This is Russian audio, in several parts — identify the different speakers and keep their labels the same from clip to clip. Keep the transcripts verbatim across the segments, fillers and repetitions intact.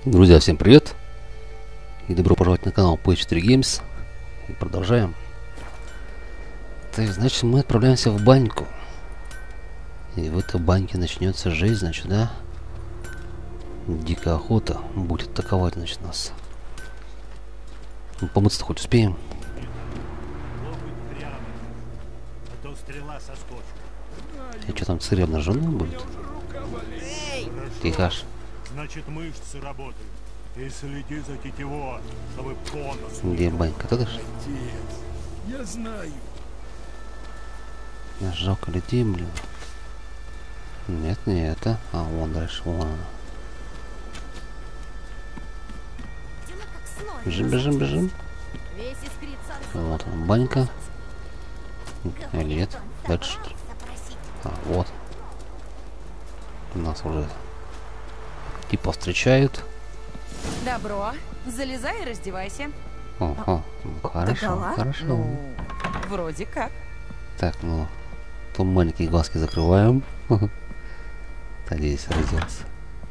Speaker 1: Друзья, всем привет! И добро пожаловать на канал пи четыре Games. И продолжаем. Так, значит, мы отправляемся в баньку. И в этой баньке начнется жизнь, значит, да? Дикая охота будет атаковать, значит, нас. Ну, помыться-то хоть успеем. И что там, царевна жена будет? Тихаш.
Speaker 2: Значит, мышцы работают. И следи за тетивой, чтобы конус.
Speaker 1: Где банька? Ты дашь?
Speaker 2: Я знаю.
Speaker 1: Жалко людей, блин. Нет, не это. А, вон дальше, вон она. Бежим, бежим, бежим. Вот она, банька. Или нет? Дальше. А, вот. Нас уже типа встречают.
Speaker 3: Добро. Залезай и раздевайся.
Speaker 1: Ого, ну, хорошо,
Speaker 3: Такова?
Speaker 1: хорошо.
Speaker 3: Ну, вроде как.
Speaker 1: Так, ну, то маленькие глазки закрываем. Надеюсь, раздеться.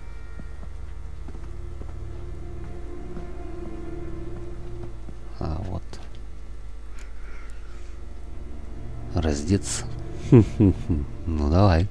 Speaker 1: А вот. Раздеться. Ну давай.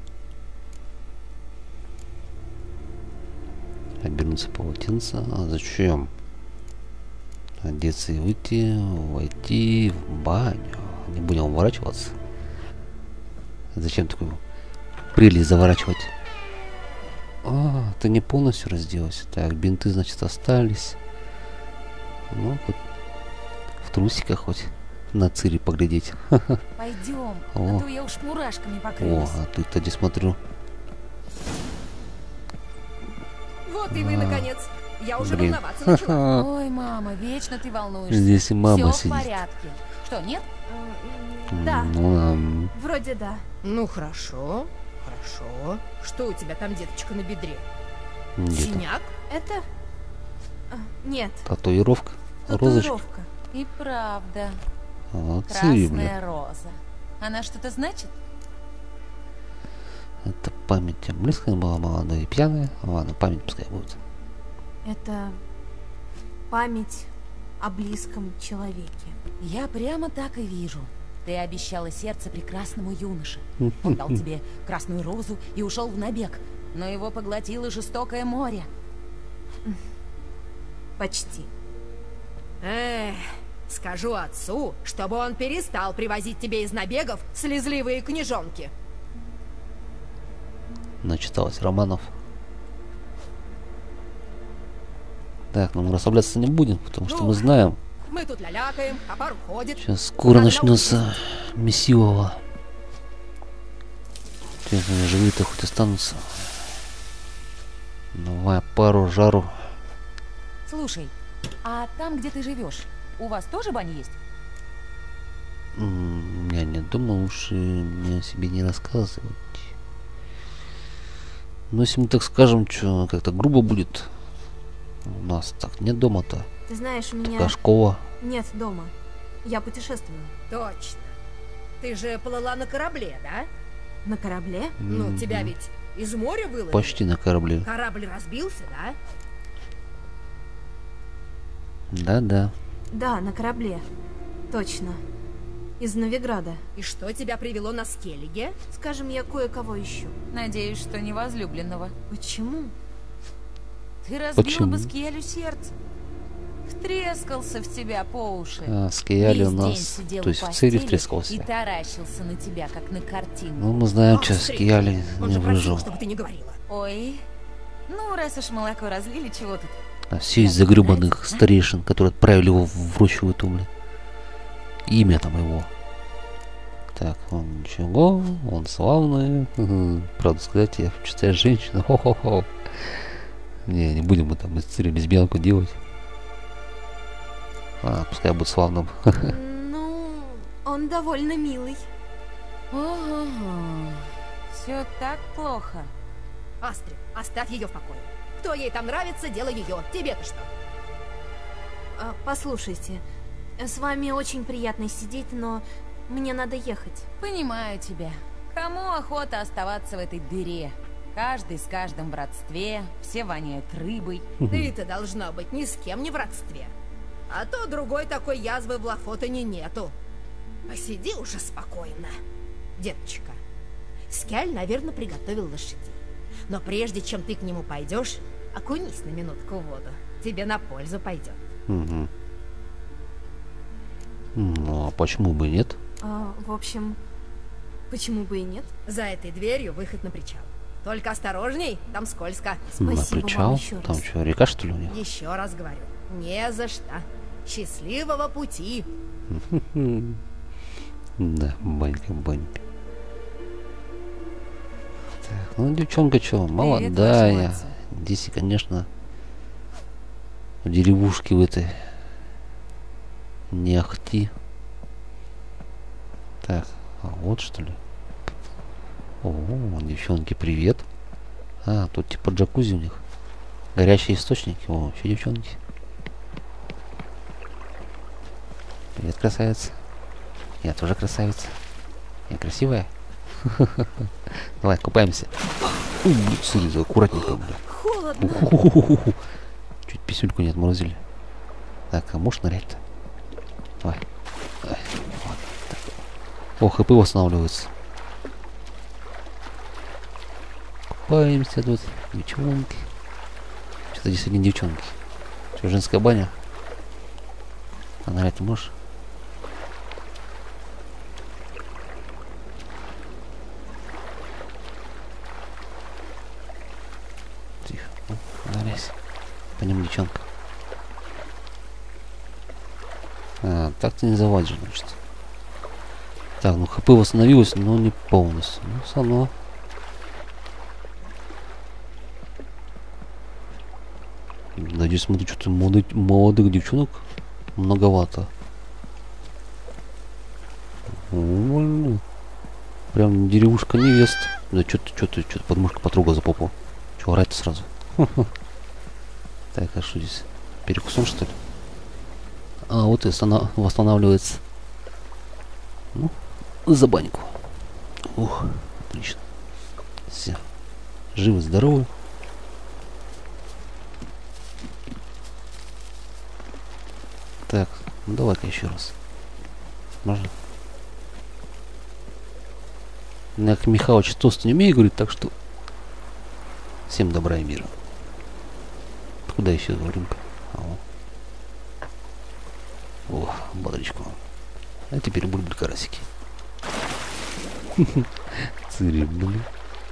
Speaker 1: Обернуться полотенце. А зачем? Одеться и выйти, войти в баню. Не будем уворачиваться. Зачем такую прелесть заворачивать? А, ты не полностью разделась. Так, бинты, значит, остались. Ну, хоть в трусиках хоть на цири поглядеть.
Speaker 3: Пойдем,
Speaker 1: О.
Speaker 3: а то я уж мурашками
Speaker 1: О,
Speaker 3: покрылась.
Speaker 1: а ты тоді смотрю.
Speaker 4: Вот и вы, наконец. Я уже
Speaker 1: Блин.
Speaker 4: волноваться начала.
Speaker 3: Ой, мама, вечно ты волнуешься.
Speaker 1: Здесь и мама
Speaker 3: Всё
Speaker 1: сидит.
Speaker 3: в порядке. Что, нет?
Speaker 4: Да,
Speaker 1: Ну, ам,
Speaker 4: вроде да.
Speaker 5: Ну хорошо, хорошо. Что у тебя там, деточка, на бедре?
Speaker 1: где-то
Speaker 5: Синяк?
Speaker 4: Это... а, Нет,
Speaker 1: татуировка. Розочка.
Speaker 4: татуировка.
Speaker 3: И правда.
Speaker 1: А, цири, блин.
Speaker 3: Красная роза. Она что-то значит?
Speaker 1: Это память о близкой была молодой и пьяная. Ладно, память пускай будет.
Speaker 4: Это память о близком человеке.
Speaker 3: Я прямо так и вижу. Ты обещала сердце прекрасному юноше. Он дал тебе красную розу и ушел в набег, но его поглотило жестокое море.
Speaker 4: Почти.
Speaker 5: Эх, скажу отцу, чтобы он перестал привозить тебе из набегов слезливые книжонки.
Speaker 1: Начиталась романов. Так, ну мы расслабляться не будем, потому что
Speaker 5: Ну,
Speaker 1: мы знаем,
Speaker 5: Мы тут лялякаем, а пар уходит.
Speaker 1: сейчас скоро
Speaker 5: Когда
Speaker 1: начнется мессивого. Честно, живые-то хоть останутся. Давай пару жару.
Speaker 3: Слушай, а там, где ты живешь, у вас тоже баня есть?
Speaker 1: М, Я не думал, лучше мне о себе не рассказывать. Но если мы так скажем, что как-то грубо будет. У нас так нет дома-то.
Speaker 4: Ты знаешь, у меня
Speaker 1: Такая школа.
Speaker 4: нет дома. Я путешествую.
Speaker 5: Точно. Ты же плыла на корабле, да?
Speaker 4: На корабле?
Speaker 5: Ну,
Speaker 1: Мгм.
Speaker 5: тебя ведь из моря выловили.
Speaker 1: Почти на корабле.
Speaker 5: Корабль разбился, да?
Speaker 1: Да-да.
Speaker 4: Да, на корабле. Точно. Из Новиграда.
Speaker 5: И что тебя привело на Скеллиге?
Speaker 4: Скажем, я кое-кого ищу.
Speaker 3: Надеюсь, что не возлюбленного.
Speaker 4: Почему?
Speaker 3: Ты разбил
Speaker 1: Почему?
Speaker 3: бы Скиэлю сердце. Втрескался в тебя по уши.
Speaker 1: А, Скияли у
Speaker 3: Весь день
Speaker 1: нас.
Speaker 3: сидел
Speaker 1: То есть
Speaker 3: у
Speaker 1: в цири
Speaker 3: постели
Speaker 1: втрескался.
Speaker 3: и таращился на тебя, как на картину.
Speaker 1: Ну, мы знаем,
Speaker 5: Ах,
Speaker 1: что
Speaker 5: стрель.
Speaker 1: Скияли
Speaker 5: Он
Speaker 1: не
Speaker 5: же просил,
Speaker 1: выжил.
Speaker 5: чтобы ты не говорила.
Speaker 3: Ой, ну раз уж молоко разлили, чего тут?
Speaker 1: А все из-за гребаных старейшин, которые отправили его в рощу в эту, блин. Имя там его. Так, он ничего, он славный. Угу. Правда сказать, я чистая женщина. Хо-хо-хо. Не, не будем мы там из Цири лесбиянку делать. А, пускай будет славным.
Speaker 4: Ну, он довольно милый.
Speaker 3: Ого, все так плохо.
Speaker 5: Астрид, оставь ее в покое. Кто ей там нравится, дело ее. Тебе-то что?
Speaker 4: А, послушайте, с вами очень приятно сидеть, но мне надо ехать.
Speaker 3: Понимаю тебя. Кому охота оставаться в этой дыре? Каждый с каждым в родстве, все воняют рыбой.
Speaker 5: Ты-то должна быть ни с кем не в родстве. А то другой такой язвы в Лафотане нету. Посиди уже спокойно, деточка. Скяль, наверное, приготовил лошадей. Но прежде чем ты к нему пойдешь, окунись на минутку в воду. Тебе на пользу пойдет.
Speaker 1: Угу. Ну, а почему бы и нет?
Speaker 4: А, в общем, почему бы и нет?
Speaker 5: За этой дверью выход на причал. Только осторожней, там скользко.
Speaker 1: На
Speaker 4: Спасибо
Speaker 1: причал?
Speaker 4: вам еще
Speaker 1: Там
Speaker 4: раз.
Speaker 1: что, река что ли у них?
Speaker 5: Еще раз говорю, не за что. Счастливого пути.
Speaker 1: Да, банька, банька. Так, ну девчонка что, молодая.
Speaker 3: вашему отцу.
Speaker 1: Здесь, конечно, в деревушке в этой не ахти. Так, а вот что ли. О, девчонки, привет. А, тут типа джакузи у них. Горячие источники. О, еще девчонки. Привет, красавица. Я тоже красавица. Я красивая. Давай, купаемся. Смотри, аккуратненько, бля.
Speaker 4: Холодно.
Speaker 1: Чуть писюльку не отморозили. Так, а можешь нырять-то? Давай. Давай. Вот. Так. О, хп восстанавливается. Купаемся тут. Девчонки. Что-то здесь одни девчонки. Что, женская баня? А нырять ты можешь? Тихо. Ну, ныряйся. По ним девчонка. А, так ты не заводишь, значит. Так, ну хп восстановилось, но не полностью. Ну, все равно. Да, здесь смотрю, что-то молодых, молодых девчонок многовато. О, прям деревушка невест. Да что ты, что ты, что ты подмышка потрогал за попу. Че, орать-то сразу? Так, а что здесь? Перекусон, что ли? А, вот и восстанавливается. Ну, за баньку. Ух, отлично. Все. Живы, здоровы. Так, ну давай-ка еще раз. Можно? Я к Михалычу тост не умею говорить, так что всем добра и мира. Куда еще рынка? О, бодрячку. А теперь бульбуль карасики. Цири, блин.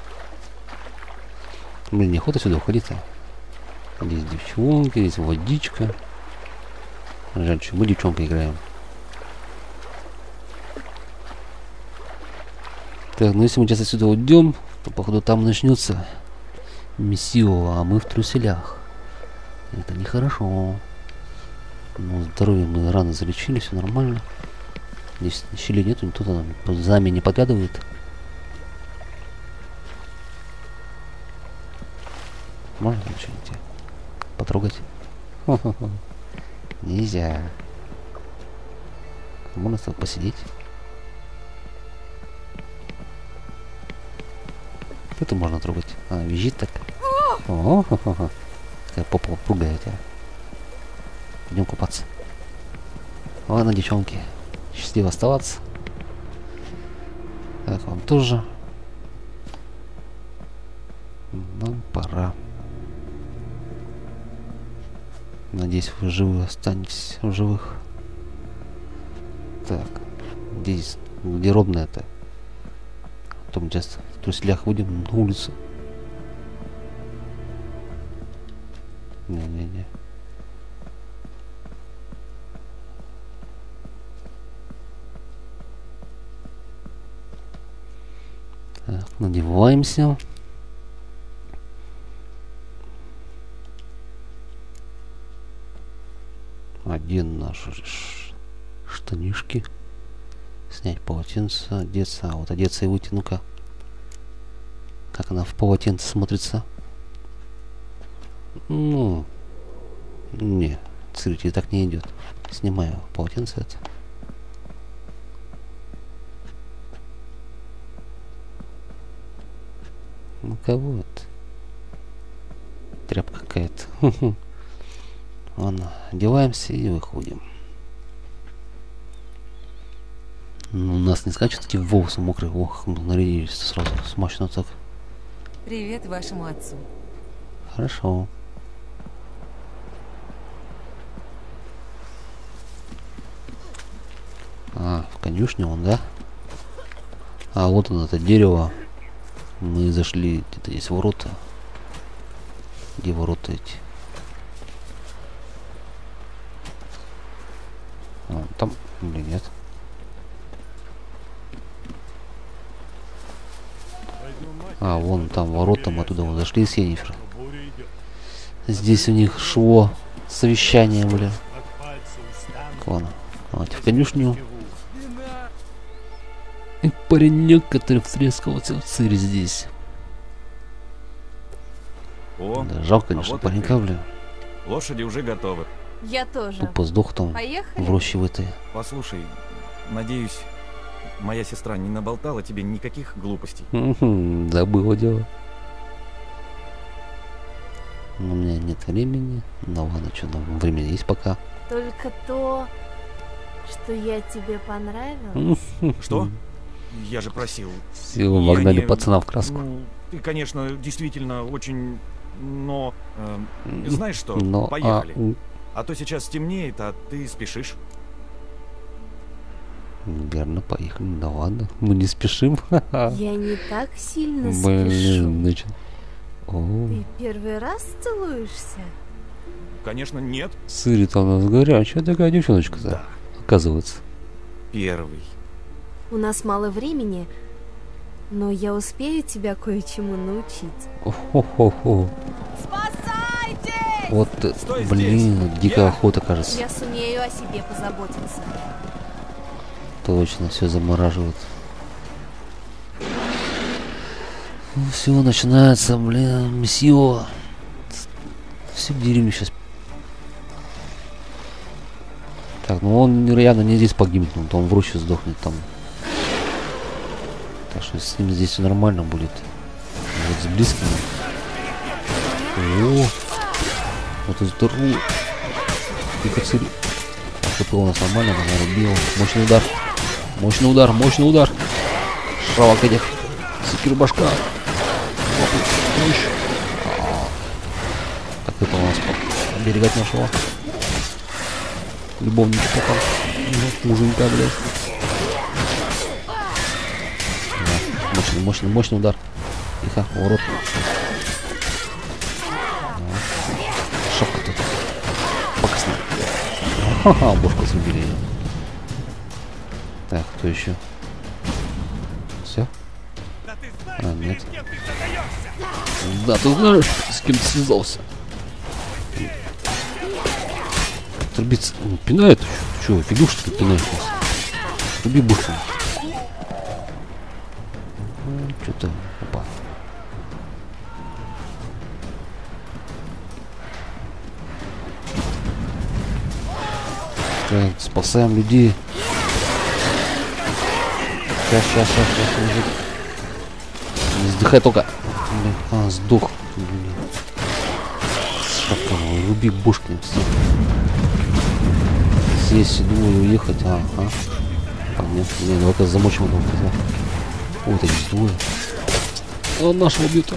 Speaker 1: Блин, неохота сюда уходить-то. Здесь девчонки, здесь водичка. Жаль, что мы девчонкой играем. Так, ну если мы сейчас отсюда уйдем, то походу там начнется мессио, а мы в труселях. Это нехорошо. Ну, здоровье мы рано залечили, все нормально. Здесь щели нету, никто там за нами не подглядывает. Можно там что-нибудь потрогать? Нельзя. Можно с тобой посидеть. Это можно трогать. А, визжит так. О, какая попа пугает тебя. Идем купаться. Ладно, девчонки. Счастливо оставаться. Так, вам тоже. Нам пора. Надеюсь, вы живы останетесь в живых. Так, здесь где ровно-то? Потом часто в труселях выйдем на улицу. Не-не-не. Так, надеваемся. Оден наши штанишки. Снять полотенце, одеться. А вот одеться и выйти. Ну-ка. Как она в полотенце смотрится. Ну. Не. Цирки так не идет. Снимаю полотенце это. Ну кого это? Тряпка какая-то. Ладно, одеваемся и выходим. Ну, у нас не скачут эти волосы мокрые. Ох, нарядились сразу смачно так.
Speaker 3: Привет вашему отцу.
Speaker 1: Хорошо. А, в конюшне он, да? А, вот он, это дерево. Мы зашли, где-то есть ворота. Где ворота эти? А, там, или нет? А, вон там ворота, мы оттуда вот зашли с Йеннифер. Здесь у них шло совещание, бля. Ладно, давайте в конюшню. И паренек, который втрескался в сыре здесь.
Speaker 6: О,
Speaker 1: Да, жалко,
Speaker 6: а
Speaker 1: конечно,
Speaker 6: вот
Speaker 1: паренька,
Speaker 6: и ты.
Speaker 1: бля.
Speaker 6: Лошади уже готовы.
Speaker 4: Я тоже.
Speaker 1: Тупо сдох там
Speaker 4: Поехали?
Speaker 1: в роще в этой.
Speaker 6: Послушай, надеюсь, моя сестра не наболтала тебе никаких глупостей.
Speaker 1: Мгм, да, было дело. Но у меня нет времени. Ну ладно, что там, времени есть пока.
Speaker 4: Только то, что я тебе понравилась.
Speaker 6: Что? Я же просил.
Speaker 1: Все,
Speaker 6: Я
Speaker 1: вогнали
Speaker 6: не-
Speaker 1: пацана в краску.
Speaker 6: Ну, ты, конечно, действительно очень... Но... э, знаешь что?
Speaker 1: Но,
Speaker 6: Поехали.
Speaker 1: а, м,
Speaker 6: А то сейчас темнеет, а ты спешишь.
Speaker 1: верно, поехали. Да ладно, мы не спешим.
Speaker 4: Я не так сильно спешу.
Speaker 1: Блин, значит. О,
Speaker 4: Ты первый раз целуешься?
Speaker 6: Конечно, нет.
Speaker 1: сырит у нас горячая такая девчоночка-то,
Speaker 6: Да.
Speaker 1: оказывается.
Speaker 6: Первый.
Speaker 4: У нас мало времени, но я успею тебя кое-чему научить.
Speaker 1: О-хо-хо-хо.
Speaker 3: Спасайтесь!
Speaker 1: Вот, э,
Speaker 6: Стой
Speaker 1: блин,
Speaker 6: здесь.
Speaker 1: дикая
Speaker 6: Я-
Speaker 1: охота, кажется.
Speaker 4: Я сумею о себе позаботиться.
Speaker 1: Точно, все замораживает. Все начинается, блин, месье. Все в деревню сейчас. Так, ну он явно не здесь погибнет, он, он в роще сдохнет там. Так что с ним здесь все нормально будет. Вот с близкими. О, вот это здорово. Тихо, цирь. ХП у нас нормально, она нарубила. Мощный удар. Мощный удар, мощный удар. Шавок этих. Секир башка. Так, это у нас по- оберегать нашего любовника там. Ну, муженька, блядь. Да, мощный, мощный, мощный удар. Тихо, ворот. Шапка тут. Покосна. Ха-ха, бошку срубили ее. Так, кто еще? Все?
Speaker 2: Да ты знаешь,
Speaker 1: А, нет.
Speaker 2: перед кем ты задаешься?
Speaker 1: Да, ты знаешь, с кем ты связался. Трубица ну, пинает еще. Ты что, фигур что ли пинаешь нас? Труби быстро. Что-то. Опа. Так, спасаем людей. Сейчас, сейчас, сейчас, сейчас, мужик. Не сдыхай только. Блин, а, сдох. Блин. Шапка, руби бошки. Сесть, думаю, уехать. А, а. Понятно. Не, давай-ка замочим его. Ой, это здесь двое. А, нашего бьют.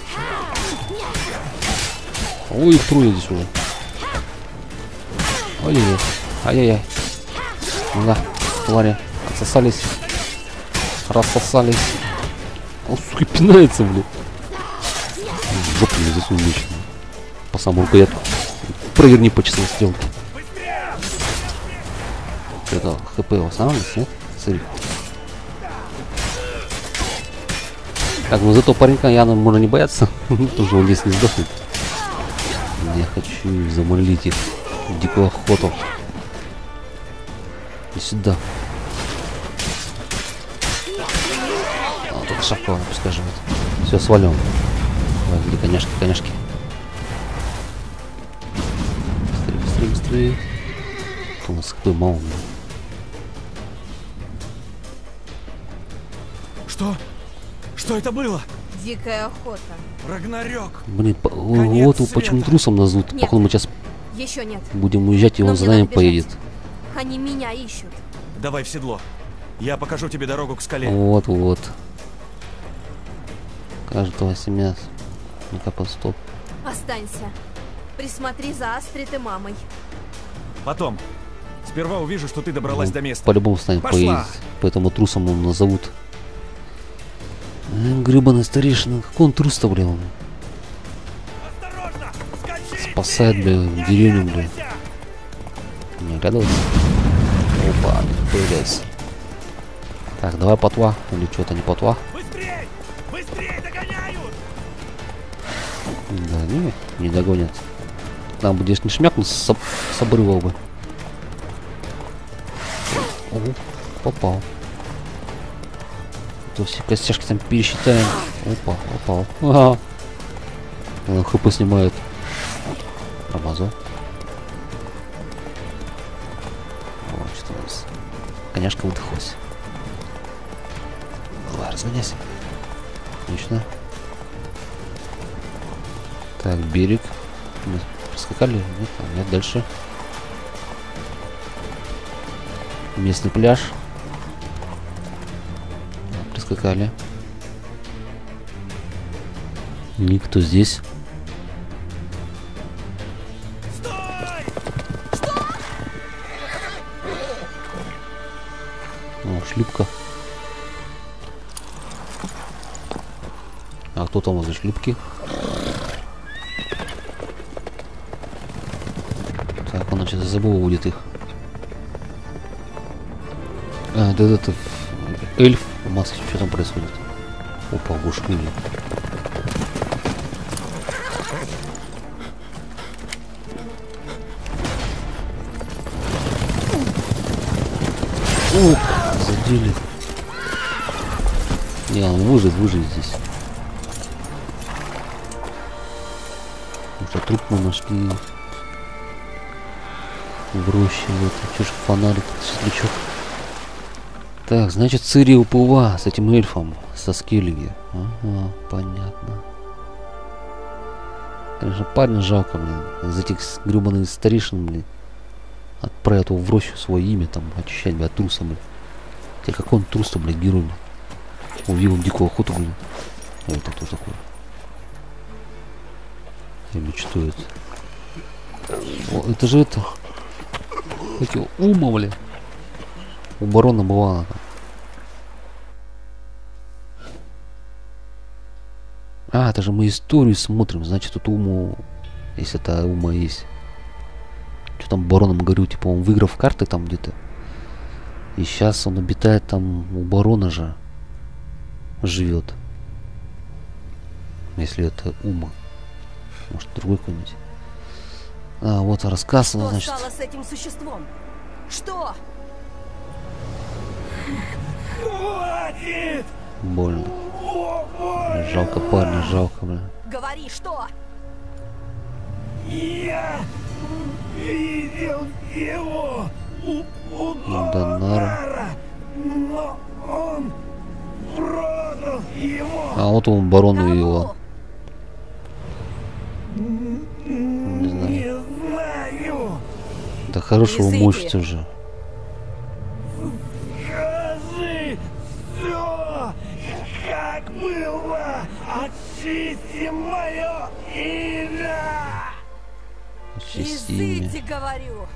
Speaker 1: Ой, их трое здесь уже. Ой-ой-ой. Ай-яй-яй. Да, твари. Отсосались. Рассосались. Он, сука, пинается, блин. В жопу не засунь лично. По самую рукоятку. Проверни по часовой стрелке. Это хп восстанавливается, нет? Смотри. Так, ну зато паренька явно можно не бояться. Тоже он здесь не сдохнет. Я хочу замолить их в дикую охоту. И сюда. А, вот эта шапка, она пускай живет. Все, свалим. Давай, где коняшки, коняшки. Быстрее, быстрее, быстрее. У нас какой мало.
Speaker 6: Что? Что это было?
Speaker 5: Дикая охота.
Speaker 6: Рагнарёк!
Speaker 1: Блин, по-
Speaker 6: Конец
Speaker 1: вот его
Speaker 6: света.
Speaker 1: почему трусом назовут.
Speaker 4: Нет.
Speaker 1: Походу мы сейчас
Speaker 4: Еще нет.
Speaker 1: будем уезжать, и
Speaker 4: Но
Speaker 1: он
Speaker 4: мне
Speaker 1: за нами
Speaker 4: надо бежать.
Speaker 1: поедет.
Speaker 4: Они меня ищут.
Speaker 6: Давай в седло. Я покажу тебе дорогу к скале.
Speaker 1: Вот-вот. Каждого семья. Ну-ка, стоп.
Speaker 4: Останься. Присмотри за Астрид и мамой.
Speaker 6: Потом. Сперва увижу, что ты добралась
Speaker 1: Ну,
Speaker 6: до места.
Speaker 1: По-любому станет
Speaker 6: Пошла.
Speaker 1: поедет. Поэтому трусом он назовут. Э, гребаный старейшина. Какой он трус-то, блин?
Speaker 2: Осторожно! Скачи!
Speaker 1: Спасает, блин, деревню, блин. Не оглядывайся. Опа, появляется. Так, давай потва. Или что-то не потва.
Speaker 2: Быстрей! Быстрей догоняют!
Speaker 1: Да, не, не догонят. Нам бы здесь не шмякнул, с, с обрыва бы. О, попал. То все костяшки там пересчитаем. Опа, попал. Ага. Он хп снимает. Промазал. О, что у нас? Коняшка выдохлась. Давай, разгоняйся. Отлично. Так, берег. Мы проскакали? Нет, а нет, дальше. Местный пляж. Да, проскакали. Никто здесь. О, шлюпка. А кто там возле шлюпки? Так, он что-то забыл, будет их. А, да, это эльф в маске, что там происходит? Опа, гушкули. О, задели. Не, он выжит, выжит здесь. Потому что труп мы нашли в роще. Вот, что ж фонарик, светлячок. Так, значит, Цири уплыла с этим эльфом, со Скеллиги. Ага, понятно. Конечно, парня жалко, блин. Из этих гребаных старейшин, блин. Отправят его в рощу, свое имя там, очищать, блядь, труса, блин. Хотя какой он трус-то, блядь, герой, блин. Увидел дикую охоту, блин. А это кто такой? Или что это? О, это же это... Эти ума, блин. У барона была она там. А, это же мы историю смотрим, значит, тут уму, если это ума есть. Что там бароном говорю, типа он выиграл в карты там где-то. И сейчас он обитает там у барона же. Живет. Если это ума. Может, другой какой-нибудь. А, вот рассказ,
Speaker 4: Что
Speaker 1: значит.
Speaker 4: стало с этим существом? Что?
Speaker 2: Хватит!
Speaker 1: Больно.
Speaker 2: О, боже
Speaker 1: Жалко парня, жалко, бля.
Speaker 4: Говори, что?
Speaker 2: Я видел его у, у
Speaker 1: Донара.
Speaker 2: но он продал его.
Speaker 1: А вот он барону
Speaker 4: Кому?
Speaker 1: его. Не знаю.
Speaker 2: Не знаю.
Speaker 1: Да хорошего
Speaker 4: Языки.
Speaker 1: мочите уже.
Speaker 2: Скажи все, как было. Очисти мое имя.
Speaker 1: Чистиме.
Speaker 4: Языки, говорю.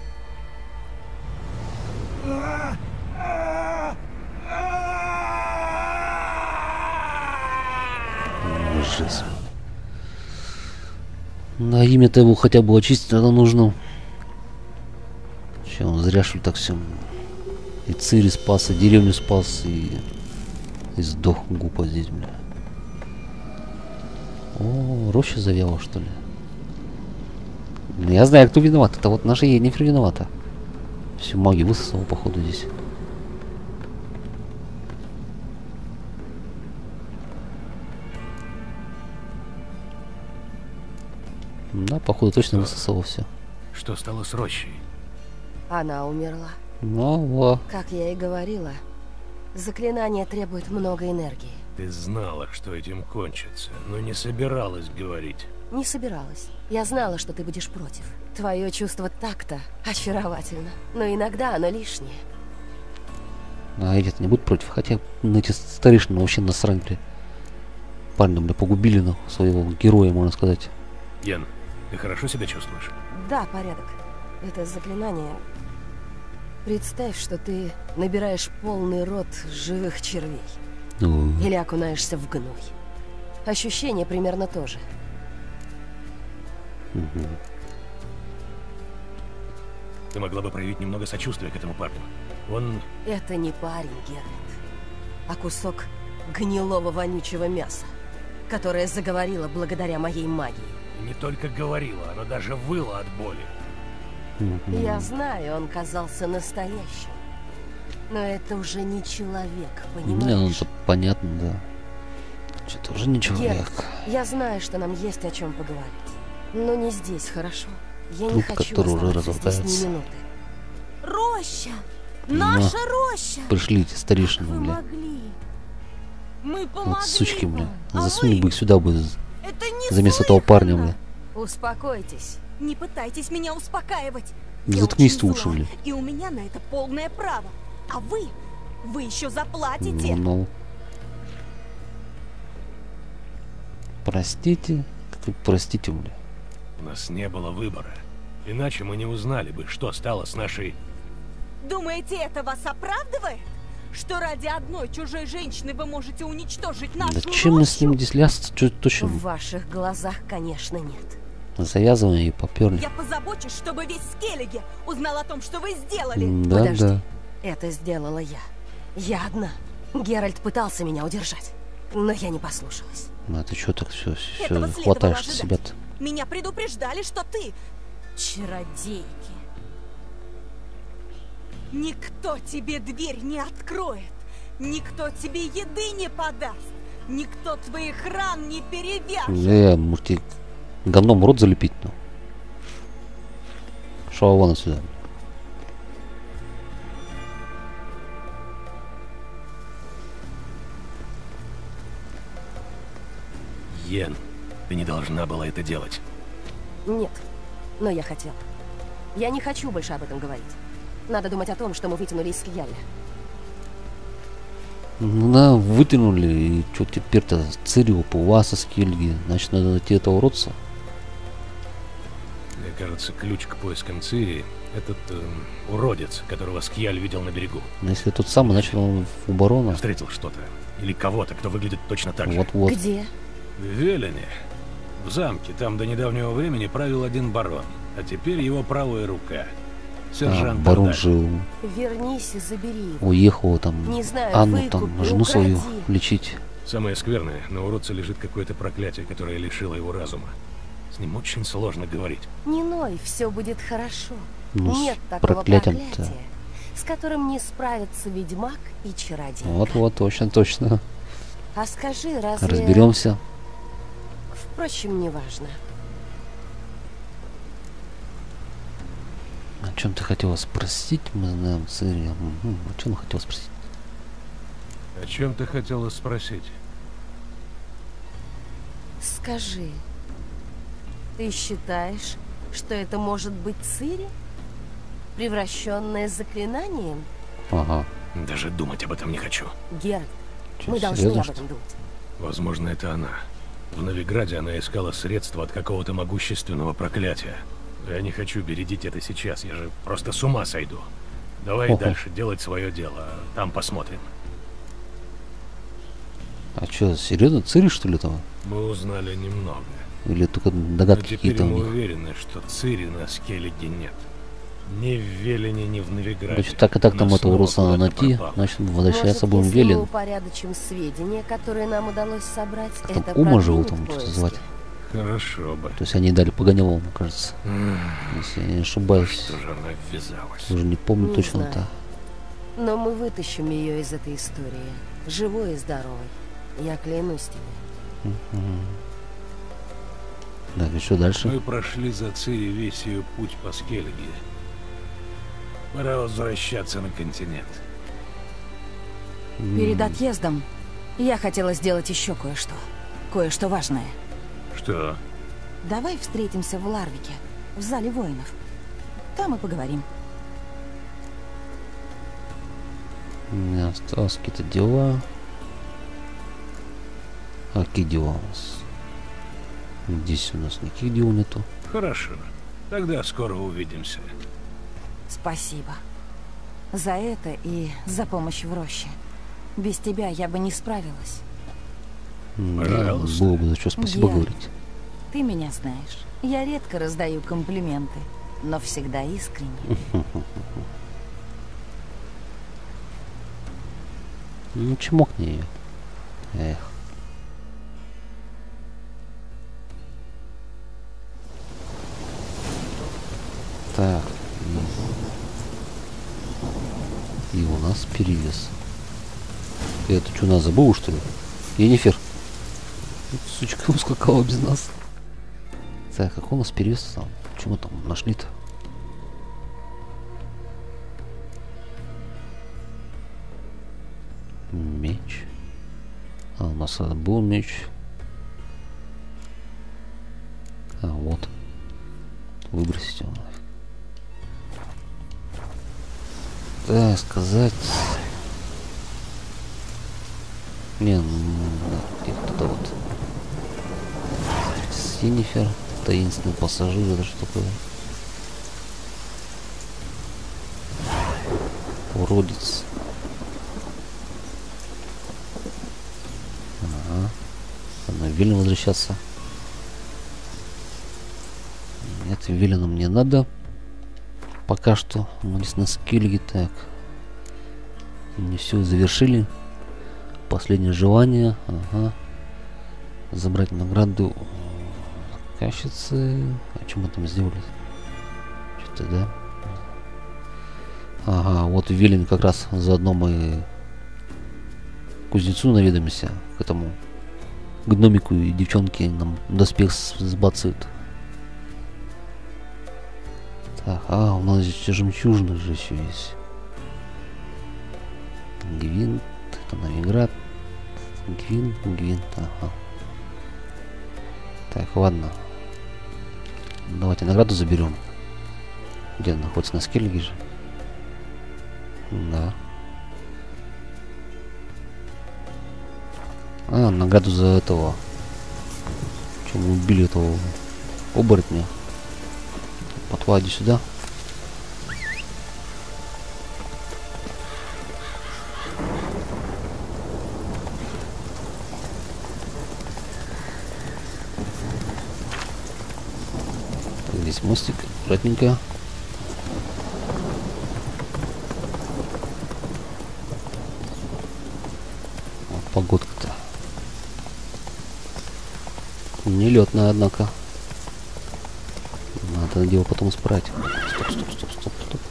Speaker 2: А, а, а.
Speaker 1: Ужас. На имя-то его хотя бы очистить надо нужно. Че, он зря что ли так все. И Цири спас, и деревню спас, и, и сдох глупо здесь, бля. О, роща завяла, что ли? Я знаю, кто виноват. Это вот наша Енифер виновата. Всю магию высосала, походу, здесь. Да, походу, точно высосала все.
Speaker 7: Что стало с рощей?
Speaker 8: Она умерла.
Speaker 1: Ну, во.
Speaker 8: Как я и говорила, заклинание требует много энергии.
Speaker 7: Ты знала, что этим кончится, но не собиралась говорить.
Speaker 8: Не собиралась. Я знала, что ты будешь против. Твое чувство такта очаровательно, но иногда оно лишнее.
Speaker 1: А эти-то не будут против, хотя ну, эти старейшины вообще насрали, бля. Парня, бля, погубили, ну, своего героя, можно сказать.
Speaker 7: Ян, ты хорошо себя чувствуешь?
Speaker 8: Да, порядок. Это заклинание. Представь, что ты набираешь полный рот живых червей.
Speaker 1: Ну,
Speaker 8: Или окунаешься в гной. Ощущение примерно то же.
Speaker 1: угу.
Speaker 7: Ты могла бы проявить немного сочувствия к этому парню. Он...
Speaker 8: Это не парень, Геральт, а кусок гнилого вонючего мяса, которое заговорило благодаря моей магии.
Speaker 7: не только говорила, она даже выла от боли.
Speaker 1: Угу.
Speaker 8: Я знаю, он казался настоящим. Но это уже не человек,
Speaker 1: Не, ну
Speaker 8: понимаешь?
Speaker 1: это понятно, да. Что-то уже не человек.
Speaker 8: Геральт, я знаю, что нам есть о чем поговорить. Но не здесь, хорошо? Я не
Speaker 1: Труп,
Speaker 8: хочу
Speaker 1: который уже
Speaker 8: оставаться здесь ни
Speaker 1: разлагается.
Speaker 8: минуты.
Speaker 3: Роща! Наша роща!
Speaker 1: Пришли эти старейшины,
Speaker 3: Вы
Speaker 1: бля.
Speaker 3: могли. Мы помогли
Speaker 1: Вот сучки, бля.
Speaker 3: вам.
Speaker 1: Засуни
Speaker 3: а
Speaker 1: бы их сюда бы з-
Speaker 3: вы... Это не
Speaker 1: заместо этого парня, бля.
Speaker 8: Успокойтесь.
Speaker 9: Не пытайтесь меня успокаивать.
Speaker 1: Да
Speaker 9: Я
Speaker 1: заткнись
Speaker 9: очень
Speaker 1: ты лучше,
Speaker 9: зла,
Speaker 1: бля.
Speaker 9: И у меня на это полное право. А вы, вы еще заплатите.
Speaker 1: Ну, ну. Простите, как простите, бля.
Speaker 7: У нас не было выбора. Иначе мы не узнали бы, что стало с нашей...
Speaker 9: Думаете, это вас оправдывает? Что ради одной чужой женщины вы можете уничтожить нашу
Speaker 1: Да чем мы с
Speaker 9: рощу?
Speaker 1: ним здесь лясться? Что точно?
Speaker 8: В ваших глазах, конечно, нет.
Speaker 1: Завязываем и поперли.
Speaker 9: Я позабочусь, чтобы весь Скеллиги узнал о том, что вы сделали.
Speaker 1: Да,
Speaker 8: Подожди.
Speaker 1: да.
Speaker 8: Это сделала я. Я одна. Геральт пытался меня удержать, но я не послушалась.
Speaker 1: Ну ты что так все, все
Speaker 9: Этого следовало
Speaker 1: хватаешь
Speaker 9: ожидать.
Speaker 1: себя-то?
Speaker 9: Меня предупреждали, что ты...
Speaker 3: Чародейки.
Speaker 9: Никто тебе дверь не откроет. Никто тебе еды не подаст. Никто твоих ран не перевяжет.
Speaker 1: Э, может тебе говном рот залепить, ну. Шел вон отсюда.
Speaker 7: Йен, ты не должна была это делать.
Speaker 8: Нет, но я хотела. Я не хочу больше об этом говорить. Надо думать о том, что мы вытянули из Скияля.
Speaker 1: Ну да, вытянули, и что теперь-то Цирио, Пуваса, Скельги. Значит, надо найти этого уродца.
Speaker 7: Мне кажется, ключ к поискам Цири — этот эм, уродец, которого Скьяль видел на берегу.
Speaker 1: Но если тот самый, значит он у барона.
Speaker 7: Встретил что-то. Или кого-то, кто выглядит точно так же.
Speaker 1: Вот-вот.
Speaker 8: Где?
Speaker 7: В Велене. В замке. Там до недавнего времени правил один барон. А теперь его правая рука.
Speaker 1: А,
Speaker 7: Сержант
Speaker 1: барон
Speaker 7: Бардаль.
Speaker 1: жил,
Speaker 8: Вернись и забери его.
Speaker 1: уехал там,
Speaker 8: Не знаю,
Speaker 1: Анну
Speaker 8: выкупи,
Speaker 1: там, жену свою
Speaker 8: укради.
Speaker 1: лечить.
Speaker 7: Самое скверное, на уродце лежит какое-то проклятие, которое лишило его разума. С ним очень сложно говорить.
Speaker 8: Не ной, все будет хорошо.
Speaker 1: Ну, с
Speaker 8: Нет такого
Speaker 1: проклятием-то.
Speaker 8: проклятия, с которым не справится ведьмак и чародей.
Speaker 1: Вот-вот, точно, точно.
Speaker 8: А скажи, разве...
Speaker 1: Разберемся.
Speaker 8: Впрочем, неважно.
Speaker 1: О чем ты хотела спросить? Мы знаем, Цири. Угу. О чем она хотела спросить?
Speaker 7: О чем ты хотела спросить?
Speaker 8: Скажи, ты считаешь, что это может быть Цири? Превращенная заклинанием?
Speaker 1: Ага.
Speaker 7: Даже думать об этом не хочу.
Speaker 8: Геральт,
Speaker 1: Чё,
Speaker 8: мы должны
Speaker 1: серьезно,
Speaker 8: об
Speaker 1: что
Speaker 8: этом думать.
Speaker 7: Возможно, это она. В Новиграде она искала средства от какого-то могущественного проклятия. Я не хочу бередить это сейчас, я же просто с ума сойду. Давай
Speaker 1: Ого.
Speaker 7: дальше делать свое дело, а там посмотрим.
Speaker 1: А что, серьезно, Цири, что ли, там?
Speaker 7: Мы узнали немного.
Speaker 1: Или только
Speaker 7: Но
Speaker 1: догадки
Speaker 7: теперь
Speaker 1: какие-то у
Speaker 7: мы
Speaker 1: них?
Speaker 7: уверены, что Цири на Скеллиге нет. Ни в Велене, ни в Новиграде.
Speaker 1: Значит, так и так там
Speaker 7: Она
Speaker 1: этого уродца
Speaker 7: снова
Speaker 1: надо
Speaker 7: куда-то
Speaker 1: найти.
Speaker 7: пропала.
Speaker 1: Значит, возвращаться
Speaker 8: Может,
Speaker 1: будем в
Speaker 8: если мы
Speaker 1: Велен.
Speaker 8: упорядочим сведения, которые нам удалось собрать,
Speaker 1: Как там,
Speaker 8: это
Speaker 1: Ума же его
Speaker 8: продвинет
Speaker 1: там
Speaker 8: поиски.
Speaker 1: звать.
Speaker 7: Хорошо бы.
Speaker 1: То есть они дали Погонялову, кажется.
Speaker 7: М,
Speaker 1: Если я не ошибаюсь.
Speaker 7: Что же она ввязалась?
Speaker 1: Уже не помню
Speaker 8: Не
Speaker 1: точно
Speaker 8: знаю.
Speaker 1: это.
Speaker 8: Но мы вытащим ее из этой истории. Живой и здоровой. Я клянусь тебе.
Speaker 1: Так, и что дальше?
Speaker 7: Мы прошли за Цири весь ее путь по Скеллиге. Пора возвращаться на континент.
Speaker 3: Перед отъездом Я хотела сделать еще кое-что. Кое-что важное.
Speaker 7: Что?
Speaker 3: Давай встретимся в Ларвике, в зале воинов. Там и поговорим.
Speaker 1: У меня осталось какие-то дела. А какие дела у нас? Здесь у нас никаких дел нету.
Speaker 7: Хорошо. Тогда скоро увидимся.
Speaker 3: Спасибо. За это и за помощь в роще. Без тебя я бы не справилась.
Speaker 7: Пожалуйста.
Speaker 1: Да, было бы за что спасибо
Speaker 3: Я...
Speaker 1: говорить.
Speaker 3: Ты меня знаешь. Я редко раздаю комплименты, но всегда искренне.
Speaker 1: Ну, чмокни ее. Эх. Так. И у нас перевес. Ты это что, нас забыл, что ли? Енифер. Сучка ускакала без нас. Так, какой у нас перевес там? Что мы там нашли-то? Меч. А, у нас был меч. А, вот. Выбросить его. Да, сказать. Не, ну, да, кто-то вот. Синифер, таинственный пассажир, это что такое? Уродец. Ага. На Вилен возвращаться. Нет, Виленом не надо. Пока что. Мы здесь на скилле. Так. Не все завершили. Последнее желание. Ага. Забрать награду. Кащицы. А что мы там сделали? Что-то, да? Ага, вот Вилен как раз заодно мы кузнецу наведаемся. К этому гномику и девчонке нам доспех сбацают. Так, а, у нас здесь жемчужина же еще есть. Гвинт, это Новиград. Гвинт, Гвинт, ага. Так, ладно. Давайте награду заберем. Где она находится? На скиллиге же? Да. А, награду за этого. Чем мы убили этого оборотня. Потва, иди сюда. Здесь мостик, аккуратненько. Вот погодка-то. Нелетная, однако. Надо дело потом исправить. Стоп, стоп, стоп, стоп, стоп.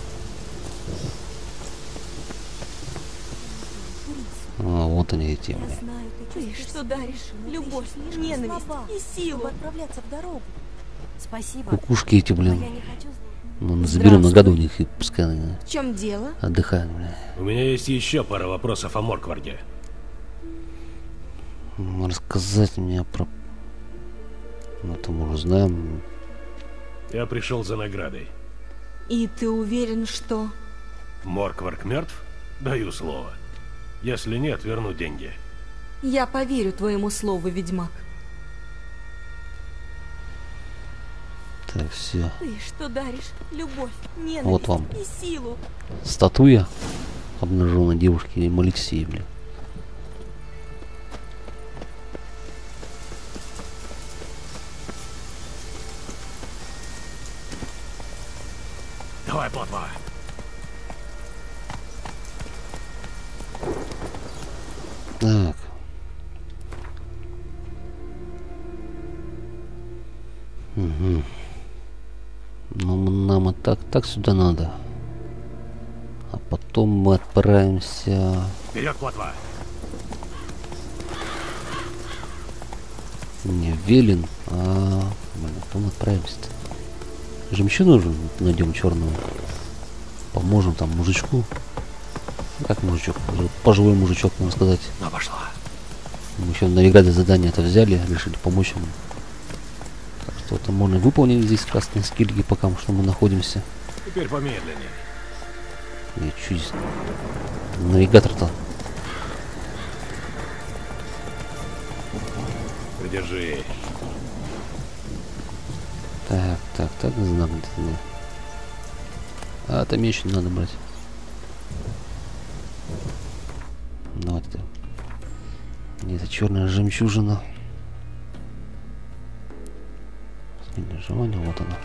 Speaker 1: А, вот они эти.
Speaker 9: Я знаю, ты что даришь? Любовь, ненависть и силу отправляться в дорогу.
Speaker 3: Спасибо.
Speaker 1: Кукушки эти, блин.
Speaker 3: Я не хочу...
Speaker 1: Ну, заберем награду у них и пускай они
Speaker 9: В чем дело?
Speaker 1: отдыхают, блин.
Speaker 7: У меня есть еще пара вопросов о Моркварде.
Speaker 1: Рассказать мне про... Ну, это мы уже знаем.
Speaker 7: Я пришел за наградой.
Speaker 9: И ты уверен, что...
Speaker 7: Морквард мертв? Даю слово. Если нет, верну деньги.
Speaker 9: Я поверю твоему слову, ведьмак.
Speaker 1: Так, все.
Speaker 9: Ты что даришь? Любовь, ненависть
Speaker 1: Вот вам.
Speaker 9: и силу.
Speaker 1: Статуя обнаженной девушки, и молитесь ей, блин.
Speaker 7: Давай, плотва.
Speaker 1: Так. Угу. Ну, нам и так, так сюда надо. А потом мы отправимся...
Speaker 7: Вперед, плотва.
Speaker 1: Не в Велин, а... Блин, потом отправимся-то. Жемчужину же найдем черную. Поможем там мужичку. Как мужичок? Пожилой мужичок, можно сказать.
Speaker 7: Ну, пошла.
Speaker 1: Мы еще в Новиграде задание это взяли, решили помочь ему. Так что это можно выполнить здесь красные скильги, пока что мы находимся.
Speaker 7: Теперь помедленнее.
Speaker 1: И чуть навигатор-то.
Speaker 7: Придержи.
Speaker 1: Так, так, так, знак где-то. А, там еще не надо брать. Ну вот это. Это черная жемчужина. Желание, вот она.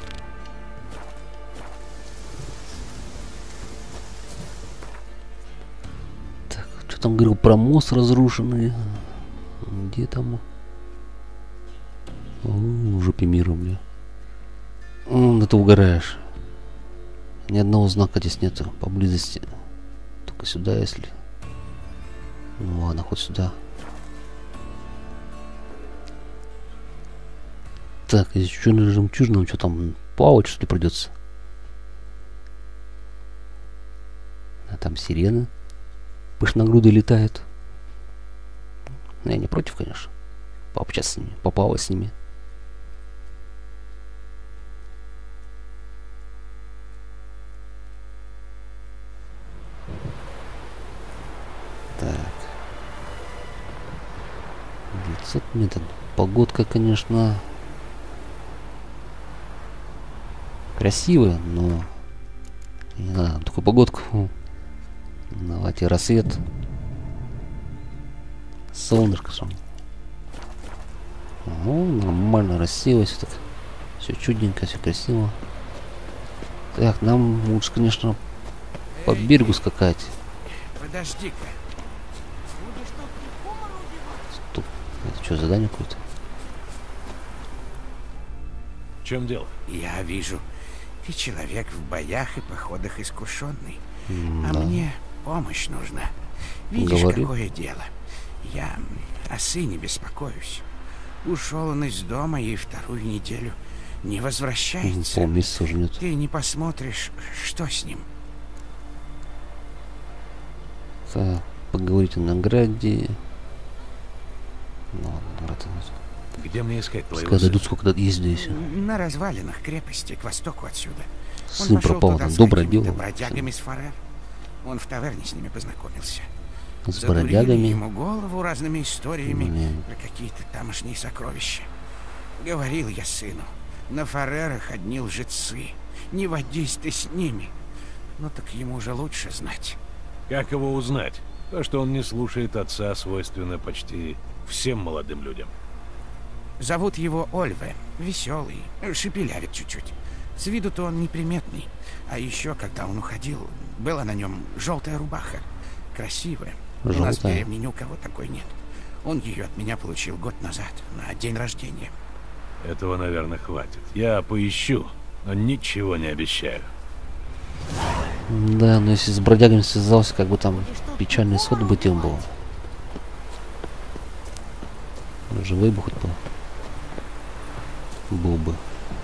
Speaker 1: Так, что там говорил про мост разрушенный? Где там? О, в жопе мира, бля. О, да ты угораешь. Ни одного знака здесь нету поблизости. Только сюда, если. Ну ладно, хоть сюда. Так, здесь черный жемчужина, что там, плавать что ли придется? А там сирены пышногрудые летают. Я не против, конечно. Пообщаться с ними, поплавать с ними. Так. девятьсот метров. Погодка, конечно, красивая, но не надо такую погодку. Давайте рассвет. Солнышко сам. Ну, нормально, рассеялось все так. Все чудненько, все красиво. Так, нам лучше, конечно, по берегу скакать.
Speaker 10: Подожди-ка.
Speaker 1: Стоп. Это что, задание какое-то?
Speaker 7: В чем дело?
Speaker 10: Я вижу, ты человек в боях и походах искушенный.
Speaker 1: М,
Speaker 10: А
Speaker 1: да.
Speaker 10: мне помощь нужна. Видишь,
Speaker 1: Говори.
Speaker 10: какое дело. Я о сыне беспокоюсь. Ушел он из дома и вторую неделю не возвращается.
Speaker 1: Полмесяца уже нет.
Speaker 10: Ты не посмотришь, что с ним.
Speaker 1: Так, поговорить о награде. Ну ладно, награда.
Speaker 7: Где мне искать твоего
Speaker 1: Пускай
Speaker 7: сына?
Speaker 1: дадут, сколько есть здесь.
Speaker 10: На развалинах крепости к востоку отсюда. Он
Speaker 1: Сын
Speaker 10: пошел
Speaker 1: пропал,
Speaker 10: туда
Speaker 1: там
Speaker 10: с
Speaker 1: доброе
Speaker 10: какими-то
Speaker 1: дело.
Speaker 10: бродягами с Фарер. Он в таверне с ними познакомился.
Speaker 1: С
Speaker 10: Задурили
Speaker 1: бродягами.
Speaker 10: ему голову разными историями
Speaker 1: Блин.
Speaker 10: про какие-то тамошние сокровища. Говорил я сыну, на Фарерах одни лжецы. Не водись ты с ними. Ну так ему уже лучше знать.
Speaker 7: Как его узнать? То, что он не слушает отца, свойственно почти всем молодым людям.
Speaker 10: Зовут его Ольве. Веселый, шепелявит чуть-чуть. С виду-то он неприметный. А еще, когда он уходил, была на нем желтая рубаха. Красивая. У нас в
Speaker 1: Желтая.
Speaker 10: деревне ни у кого такой нет. Он ее от меня получил год назад, на день рождения.
Speaker 7: Этого, наверное, хватит. Я поищу, но ничего не обещаю.
Speaker 1: Да, но если с бродягами связался, как бы там печальный исход бы тем был. Живой бы хоть был. Был бы.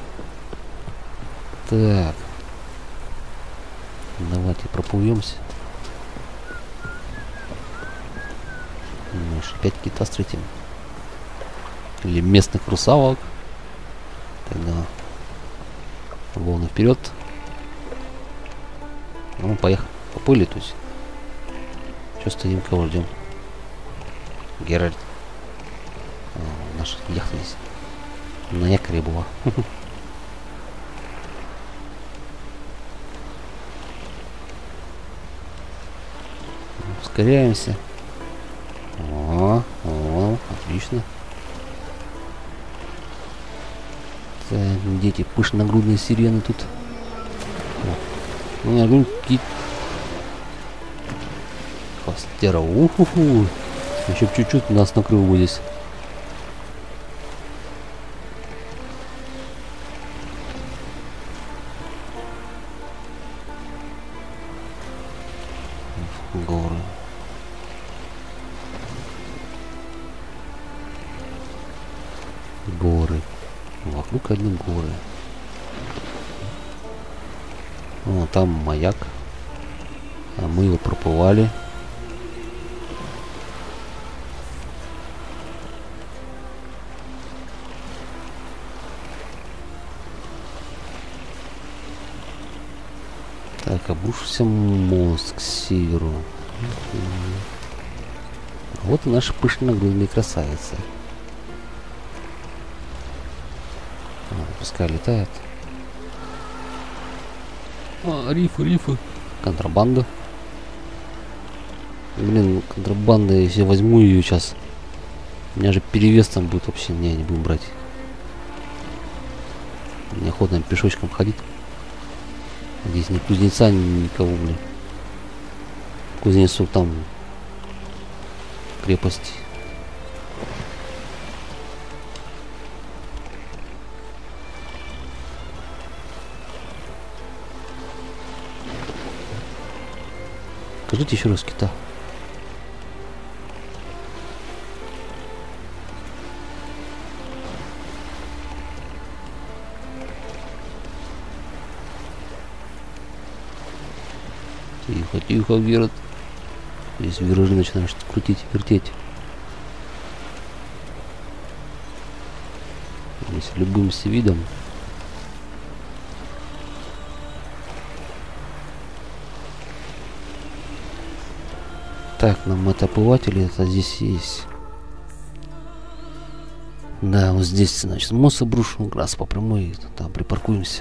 Speaker 1: Так. Давайте проплывемся. Может, опять кита встретим. Или местных русалок. Тогда волны вперед. Ну, поехали. Поплыли, то есть. Что стоим, кого ждем? Геральт. О, наша яхта здесь. На якоре была. Ускоряемся. О, о, отлично. Так, где эти пышногрудные сирены тут? О, я говорю, какие... Хвостера, уху-ху. Еще чуть-чуть нас накрыл бы здесь. Горы. Горы. Вокруг одни горы. О, там маяк. А мы его проплывали. Так, обрушился мост к северу. Вот и наши пышногрудные красавицы. А, пускай летает. А, рифы, рифы. Контрабанда. Блин, контрабанда, если я возьму ее сейчас, у меня же перевес там будет вообще. Не, не будем брать. Неохотно пешочком ходить. Здесь ни кузнеца, ни никого, блин. Кузнецу там крепости. Скажите еще раз, кита. Тихо, тихо, Герат. Здесь виражи начинаешь крутить, вертеть. Здесь любым видом. Так, нам это оплыватели, это здесь есть. Да, вот здесь, значит, мост обрушен, раз по прямой, там припаркуемся.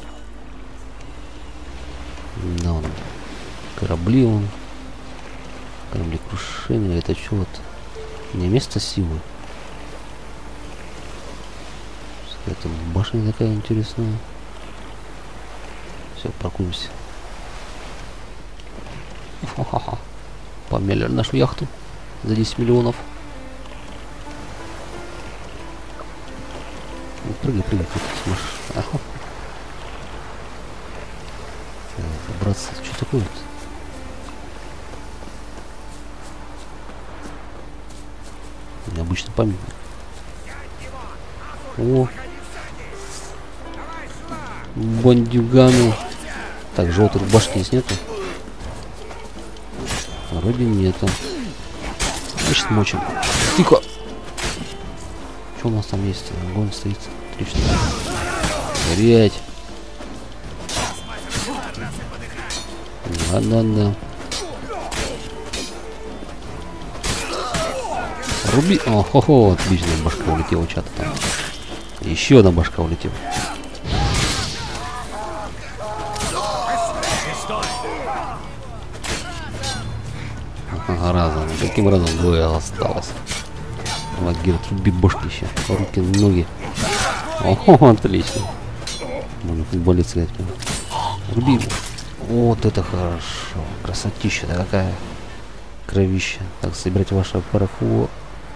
Speaker 1: Да, он, корабли, он, корабли крушения, это что вот, не место силы. Это башня такая интересная. Все, паркуемся. Ха-ха-ха. Помели нашу яхту за десять миллионов. Ну, прыгай, прыгай, ты сможешь. Ага. Так, братцы, что такое-то? Необычный памятник. О! Бандюгану. Так, желтой рубашки здесь нету? Вроде нету. Значит, мочим. Тихо! Что у нас там есть? Огонь стоит. Отлично. Горять. Да-да-да. Руби. О, хо-хо, отлично. Башка улетела чата там. Еще одна башка улетела. Разом. Каким разом двое осталось? Вот, Герат, руби башки еще. Руки, ноги. О, отлично. Можно футболист сказать. Руби. Вот это хорошо. Красотища-то какая. Кровища. Так, собирать ваше парафу.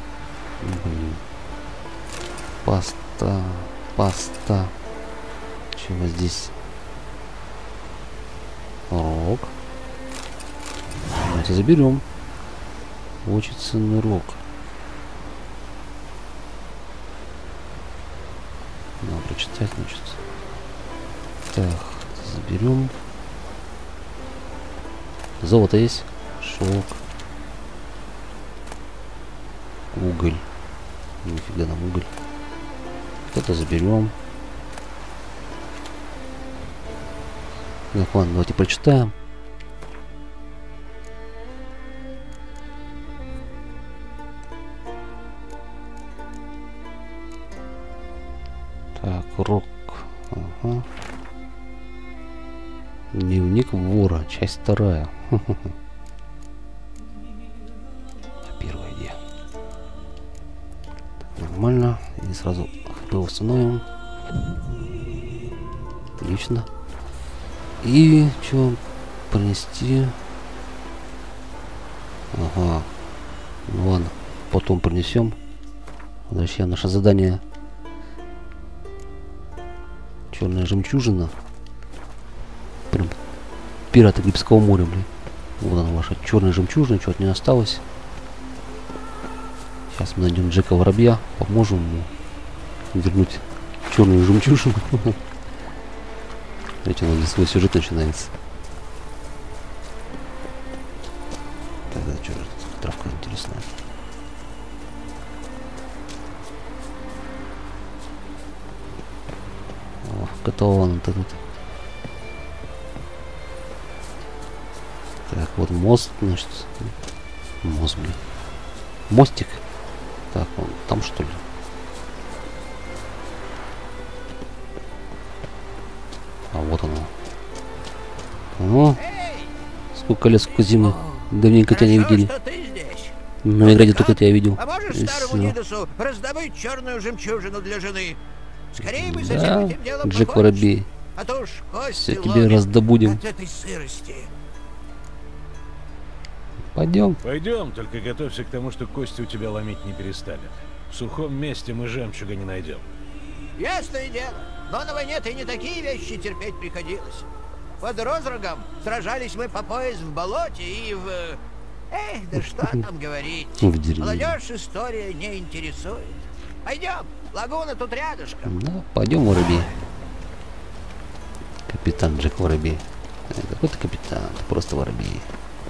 Speaker 1: Паста. Паста. Чего здесь? Рок. Давайте заберем. Очень ценный рог. Надо прочитать, значит. Так, заберем. Золото есть. Шелк. Уголь. Нифига нам уголь. Это заберем. Так, ладно, давайте прочитаем. Так, рок. Ага. Дневник вора, часть вторая. Первая идея. Так, нормально. И сразу хп восстановим. Отлично. И что принести? Ага. Ну ладно, потом принесем. Возвращаем наше задание. Черная жемчужина. Прям пираты Карибского моря, блин. Вот она ваша черная жемчужина, что от нее осталось. Сейчас мы найдем Джека Воробья, поможем ему вернуть черную жемчужину. Видите, у нас здесь свой сюжет начинается. Тогда что же травка интересная. О, готово он тут. Вот мост, значит. Мост, блин. Мостик. Так, он там что ли? А вот оно. О, сколько лет, сколько зимы. Давненько тебя не видели. На Винограде только тебя видел.
Speaker 11: Поможешь старому Нидусу раздобыть черную жемчужину для жены? Скорее бы за
Speaker 1: Да,
Speaker 11: этим делом
Speaker 1: Джек
Speaker 11: покончить.
Speaker 1: Воробей.
Speaker 11: А то уж кости
Speaker 1: Все тебе
Speaker 11: ломит
Speaker 1: раздобудем.
Speaker 11: от этой сырости.
Speaker 1: Пойдем.
Speaker 7: Пойдем, только готовься к тому, что кости у тебя ломить не перестанет. В сухом месте мы жемчуга не найдем.
Speaker 11: Ясное дело. Но на войне-то и не такие вещи терпеть приходилось. Под Розрогом сражались мы по пояс в болоте и в... Эх, да что там говорить.
Speaker 1: В дерьме.
Speaker 11: Молодежь история не интересует. Пойдем, лагуна тут рядышком.
Speaker 1: Да, пойдем, Воробей. Капитан Джек Воробей. Э, Какой ты капитан? Ты просто Воробей.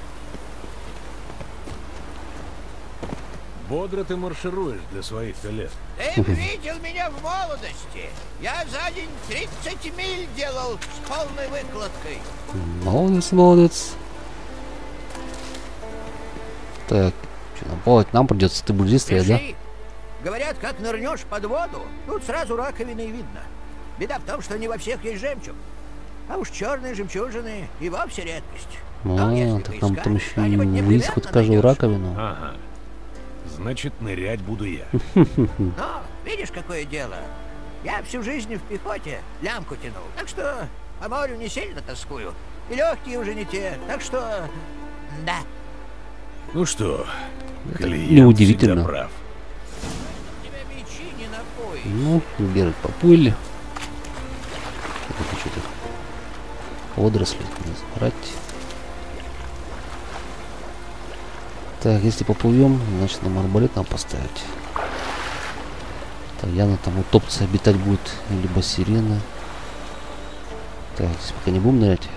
Speaker 7: Бодро ты маршируешь для своих-то лет.
Speaker 11: Ты бы видел меня в молодости. Я за день тридцать миль делал с полной выкладкой.
Speaker 1: Молодец, молодец. Так, что нам плавать? Нам придется, ты будешь здесь стоять, да?
Speaker 11: Пиши. Говорят, как нырнешь под воду, тут сразу раковины и видно. Беда в том, что не во всех есть жемчуг. А уж черные жемчужины и вовсе редкость. Но если
Speaker 1: А, так нам
Speaker 11: поискать,
Speaker 1: там еще
Speaker 11: что-нибудь
Speaker 1: и
Speaker 11: непременно
Speaker 1: вниз хоть каждую
Speaker 11: найдешь.
Speaker 1: раковину.
Speaker 7: Ага. Значит, нырять буду я.
Speaker 11: Но, видишь, какое дело. Я всю жизнь в пехоте лямку тянул. Так что по морю не сильно тоскую. И легкие уже не те. Так что... Да.
Speaker 7: Ну что, клиент
Speaker 1: неудивительно.
Speaker 7: всегда прав.
Speaker 11: Тебя мечи не напоишь.
Speaker 1: Ну, Геральт поплыли. Это что-то водоросли не забрать. Так, если поплывем, значит нам арбалет нам поставить. Так, явно там утопцы обитать будет, либо сирена. Так, здесь пока не будем нырять.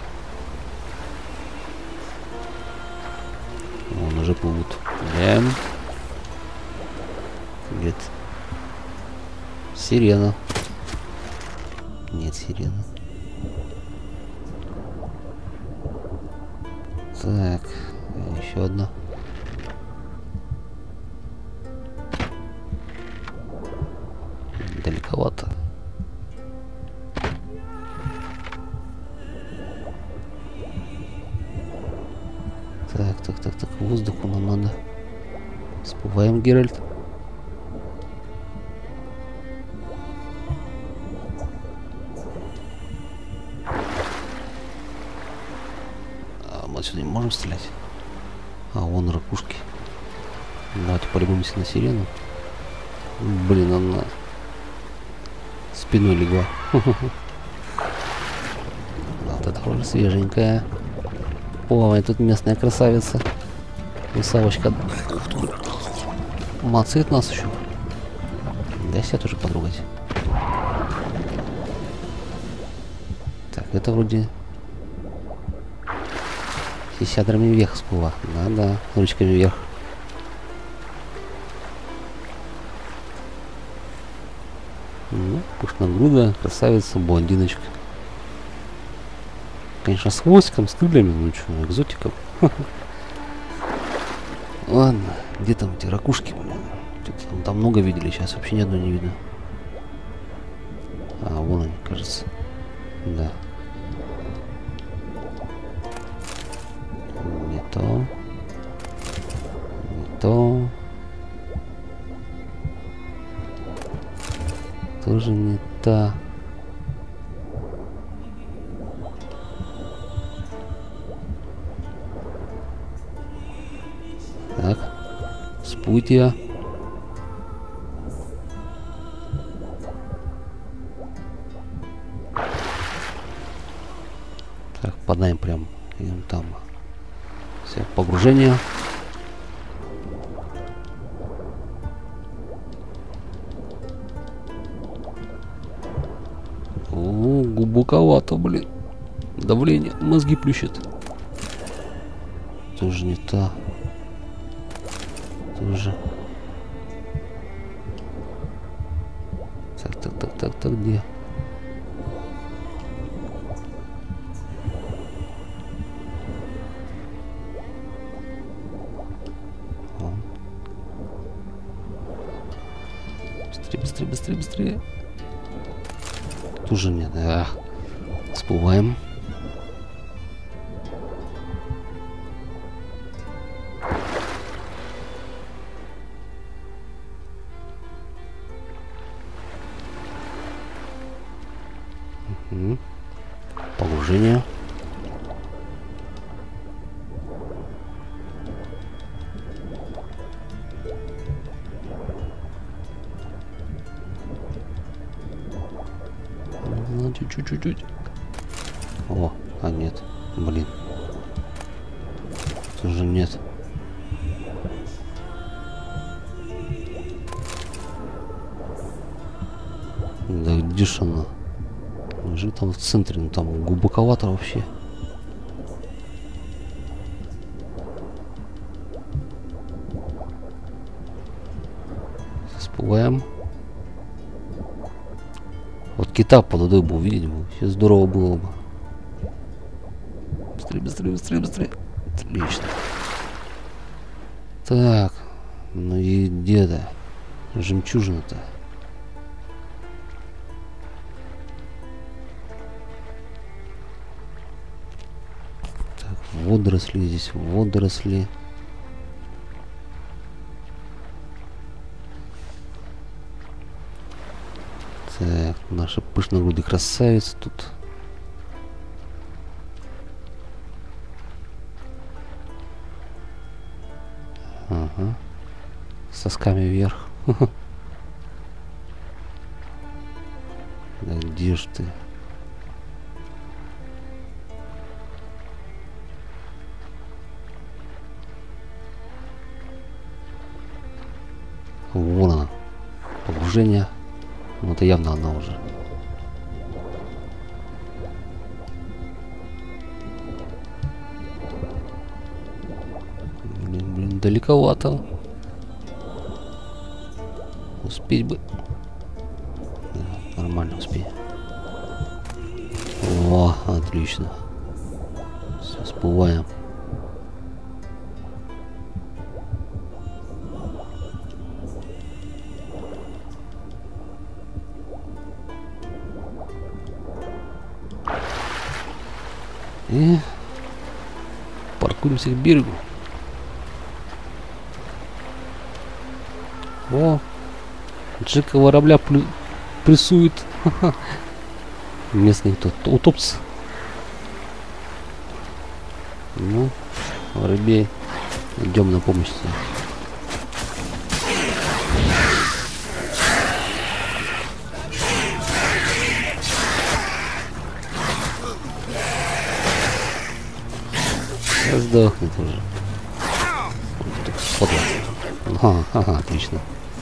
Speaker 1: Вон уже плывут. Глянь. Где-то сирена. Нет, сирена. Так, еще одна. Далековато. Так, так, так, так, воздуху нам надо. Всплываем, Геральт. А мы отсюда не можем стрелять. А, вон ракушки. Давайте полюбуемся на сирену. Блин, она спиной легла. Вот это уже свеженькая. О, тут местная красавица. Русалочка. Мацает нас еще. Да себя тоже потрогать. Так, это вроде сисядрами вверх всплыла. Да-да, ручками вверх. Ну, пышногрудая красавица, блондиночка. Конечно, с хвостиком, с крыльями, ну что, экзотиком. Ладно, где там эти ракушки? Там, там много видели, сейчас вообще ни одной не видно. А, вон они, кажется. Да. Не то. Не то. Тоже не та. Так, спутья. Так, подаем прям, идем там. Все, погружение. О, глубоковато, блин. Давление, мозги плющит. Тоже не та. Тоже. Так, так, так, так, так, где? быстрее, быстрее, быстрее. Тоже нет. А, всплываем. Угу. Погружение. Чуть-чуть. О, а нет. Блин. Тоже нет. Да где ж она? Лежит там в центре, ну там глубоковато вообще. Всплываем. Вот кита под водой бы увидеть бы. Все здорово было бы. Быстрее, быстрее, быстрее, быстрее. Отлично. Так. Ну и где-то жемчужина-то. Так, водоросли здесь, водоросли. Так, наша пышногрудая красавица тут. Ага. С сосками вверх. Да где ж ты? Вон она. Погружение. Ну это явно она уже. Блин, блин, далековато. Успеть бы. Да, нормально успеть. О, отлично. Все, всплываем. И паркуемся к берегу. О, Джека Воробля прессует. Местный кто? Утопцы. Ну, Воробей, идем на помощь. Сдохнет уже. Ага, ага, отлично.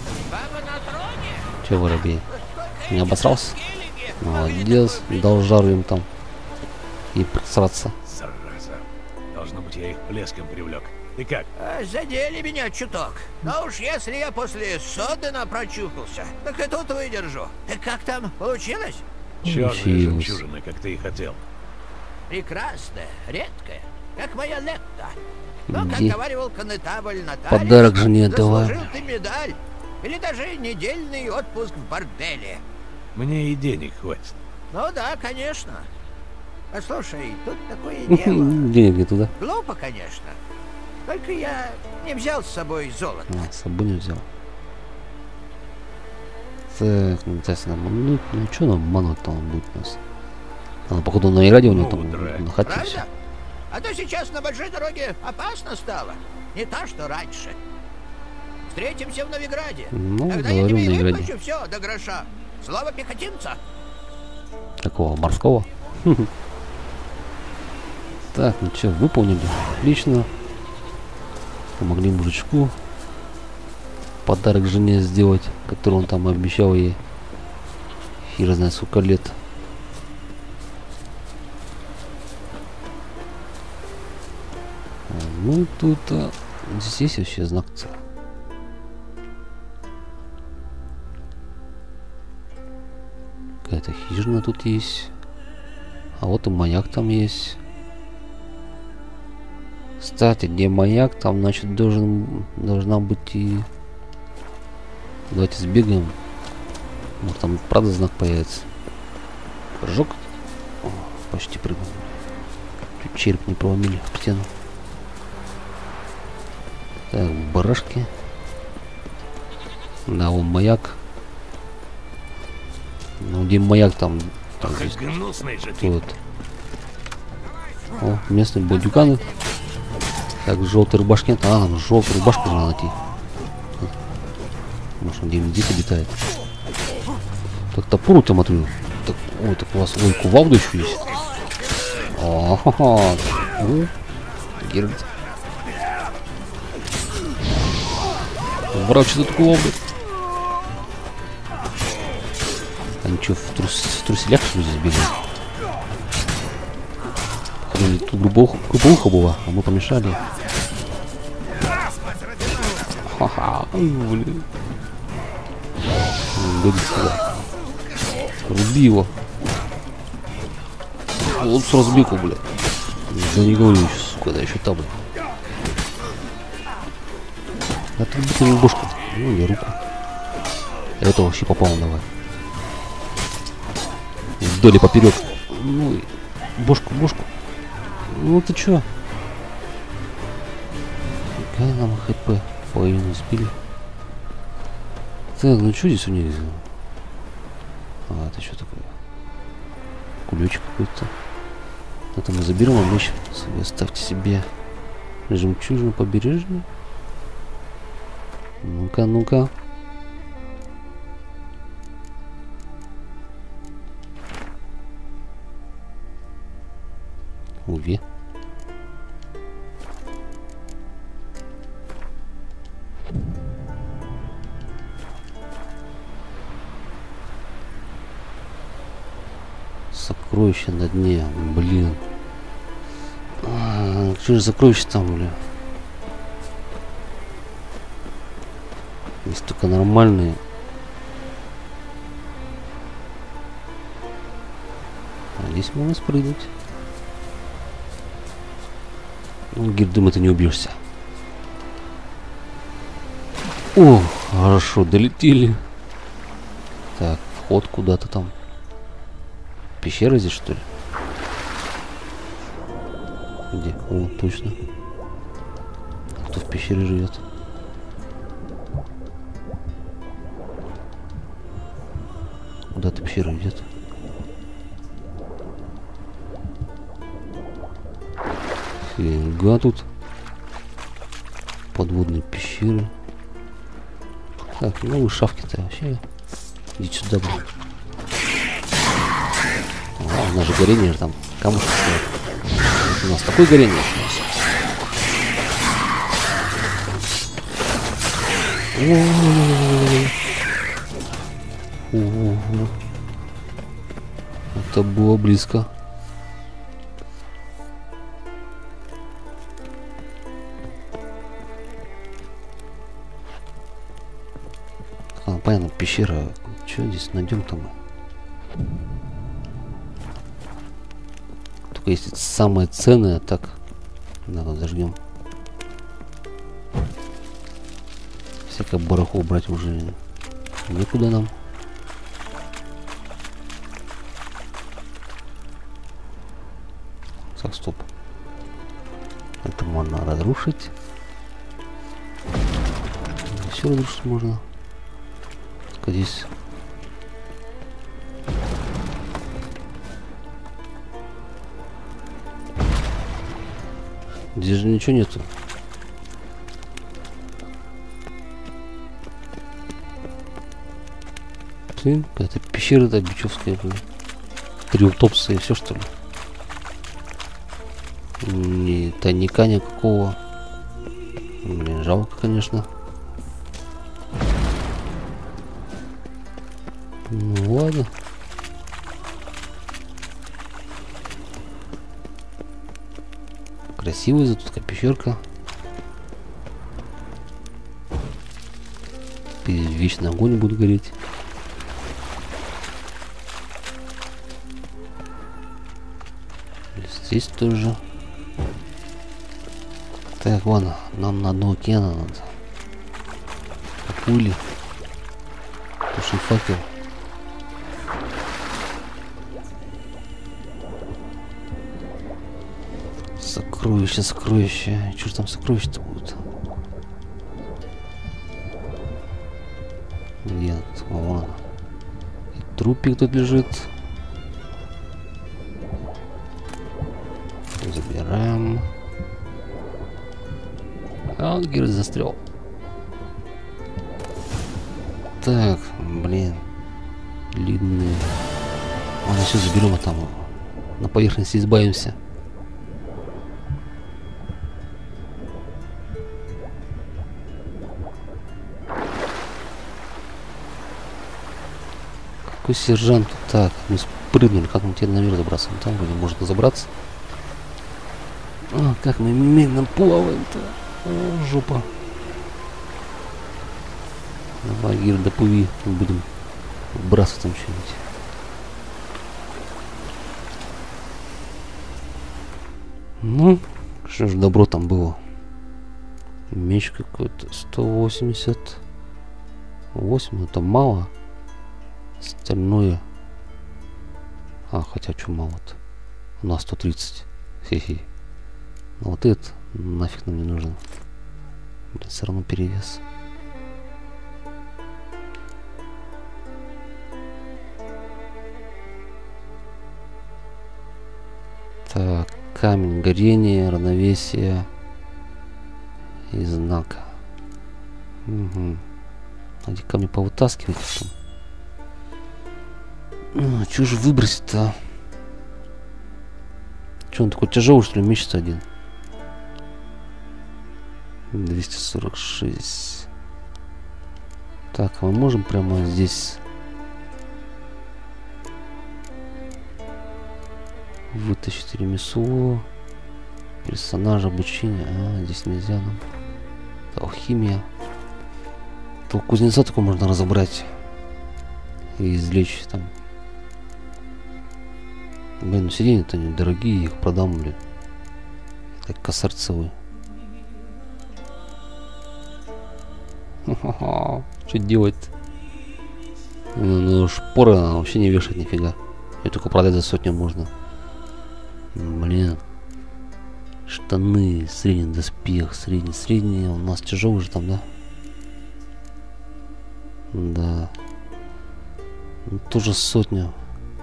Speaker 1: Че, Воробей? Не обосрался? Молодец, дал жару им там. И просраться.
Speaker 7: Зараза. Должно быть, я их блеском привлек. Ты как?
Speaker 11: А, задели меня чуток. Но уж если я после Содена прочухался, так и тут выдержу. Так как там получилось?
Speaker 7: Черная жемчужина, как ты и хотел.
Speaker 11: Прекрасная, редкая, как моя Летта. Но, как говаривал конетабль Наталья,
Speaker 1: подарок жене давай.
Speaker 11: Заслужил ты медаль. Или даже недельный отпуск в борделе.
Speaker 7: Мне и денег хватит.
Speaker 11: Ну да, конечно. Послушай, тут такое дело.
Speaker 1: Денег не туда.
Speaker 11: Глупо, конечно. Только я не взял с собой золото.
Speaker 1: А, с собой не взял. Так, ну сейчас нам обмануть. Ну что нам обмануть-то он будет у нас? Она, походу, на радио у него там находится.
Speaker 11: А то сейчас на большой дороге опасно стало. Не то, что раньше. Встретимся в Новиграде.
Speaker 1: Ну,
Speaker 11: тогда
Speaker 1: говорю,
Speaker 11: я тебе и
Speaker 1: Новиграде.
Speaker 11: выплачу все до гроша. Слово пехотинца.
Speaker 1: Такого морского. Так, ну что, выполнили. Отлично. Помогли мужичку подарок жене сделать, который он там обещал ей. Хер знает сколько лет. Ну тут а, здесь есть вообще знак. Какая-то хижина тут есть. А вот и маяк там есть. Кстати, где маяк, там, значит, должен, должна быть и... Давайте сбегаем. Может там правда знак появится. Прыжок. О, почти прыгнул. Чуть череп не проломили в стену. Так, барашки. Да, вон маяк. Ну, где маяк там? Там здесь. Вот. О, местные бандюканы. Так, желтые рубашки. А, нам желтую рубашку надо найти. Может, он где-нибудь здесь обитает. Так, топор у тебя смотрю. Так, ой, так у вас, ой, кувалда еще есть. О-хо-хо. Ну, Геральт. Брат, что тут кувалды? Они что, в, трус, в труселях, что ли, здесь бегают? Или тут групповуха была, а мы помешали. Ха-ха, блин. Годится. Руби его. Вот с разбеку, блядь. Да не говорю еще, сука, да еще там. Отрубите ему бошку. Ну, я руку. Это вообще попало давай. Вдоль и поперек. Ну, и бошку, бошку. Ну ты чё? Какая нам хп? Половину сбили. Так, ну что здесь у них? А, это что такое? Кулечек какой-то. Это мы заберем, а меч свой оставьте себе. Жемчужина побережье. Ну-ка, ну-ка. Уве. Сокровище на дне, блин. А, что же сокровище там, блин? Есть только нормальные. А здесь можно спрыгнуть. Ну, Гирдым, ты не убьешься. О, хорошо, долетели. Так, вход куда-то там. Пещера здесь, что ли? Где? О, точно. Кто в пещере живет? Куда-то пещера идет. Фига тут. Подводные пещеры. Так, ну вы шавки-то вообще. Иди сюда, блин. А, у нас же горение же там. Камушек стоит. У нас такое горение. Ого. Это было близко. А, понятно, пещера. Что здесь найдем там? Только если самое ценное, так надо зажгем. Всякое барахло брать уже некуда нам. Так, стоп. Это можно разрушить. Все разрушить можно. Только здесь. Здесь же ничего нету. Блин, какая-то пещера-то бичевская, блин. Три утопса и все, что ли? Ни тайника никакого. Блин, жалко, конечно. Ну ладно. Красивая зато такая пещерка. Вечный огонь будет гореть. Здесь тоже. Так, ладно, нам на дно океана надо. Поплыли. Туши факел. Сокровища, сокровища. Что ж там сокровища-то будут? Где тут? Вон. И трупик тут лежит. Забираем. А он Геральт застрял. Так, блин. Длинные. Ладно, сейчас заберем, а там на поверхности избавимся. Какой сержант? Так, мы спрыгнули. Как мы теперь наверх забраться? Там вроде можно забраться. А, как мы медленно плаваем-то. О, жопа. Давай, Гир, доплыви. Будем вбрасывать там что-нибудь. Ну, что ж, добро там было. Меч какой-то. сто восемьдесят восемь. Это мало. Остальное. А, хотя что мало-то. У нас сто тридцать. Хе-хе. Но вот это нафиг нам не нужно. Блин, все равно перевес. Так, камень горения, равновесия и знака. Угу. Надо камни повытаскивать потом. Ну, что же выбросить-то? Че он такой тяжелый, что ли, меч-то один? двести сорок шесть. Так, а мы можем прямо здесь вытащить ремесло, персонаж, обучение. А, здесь нельзя нам. Это алхимия. То у кузнеца такое можно разобрать и извлечь там. Блин, ну сиденья-то они дорогие, их продам, блин. Так косарцевые. Что делать? Ну, ну шпоры она вообще не вешает нифига. Ее только продать за сотню можно. Блин. Штаны, средний доспех, средний, средний. У нас тяжелый же там, да? Да. Ну, тоже сотня.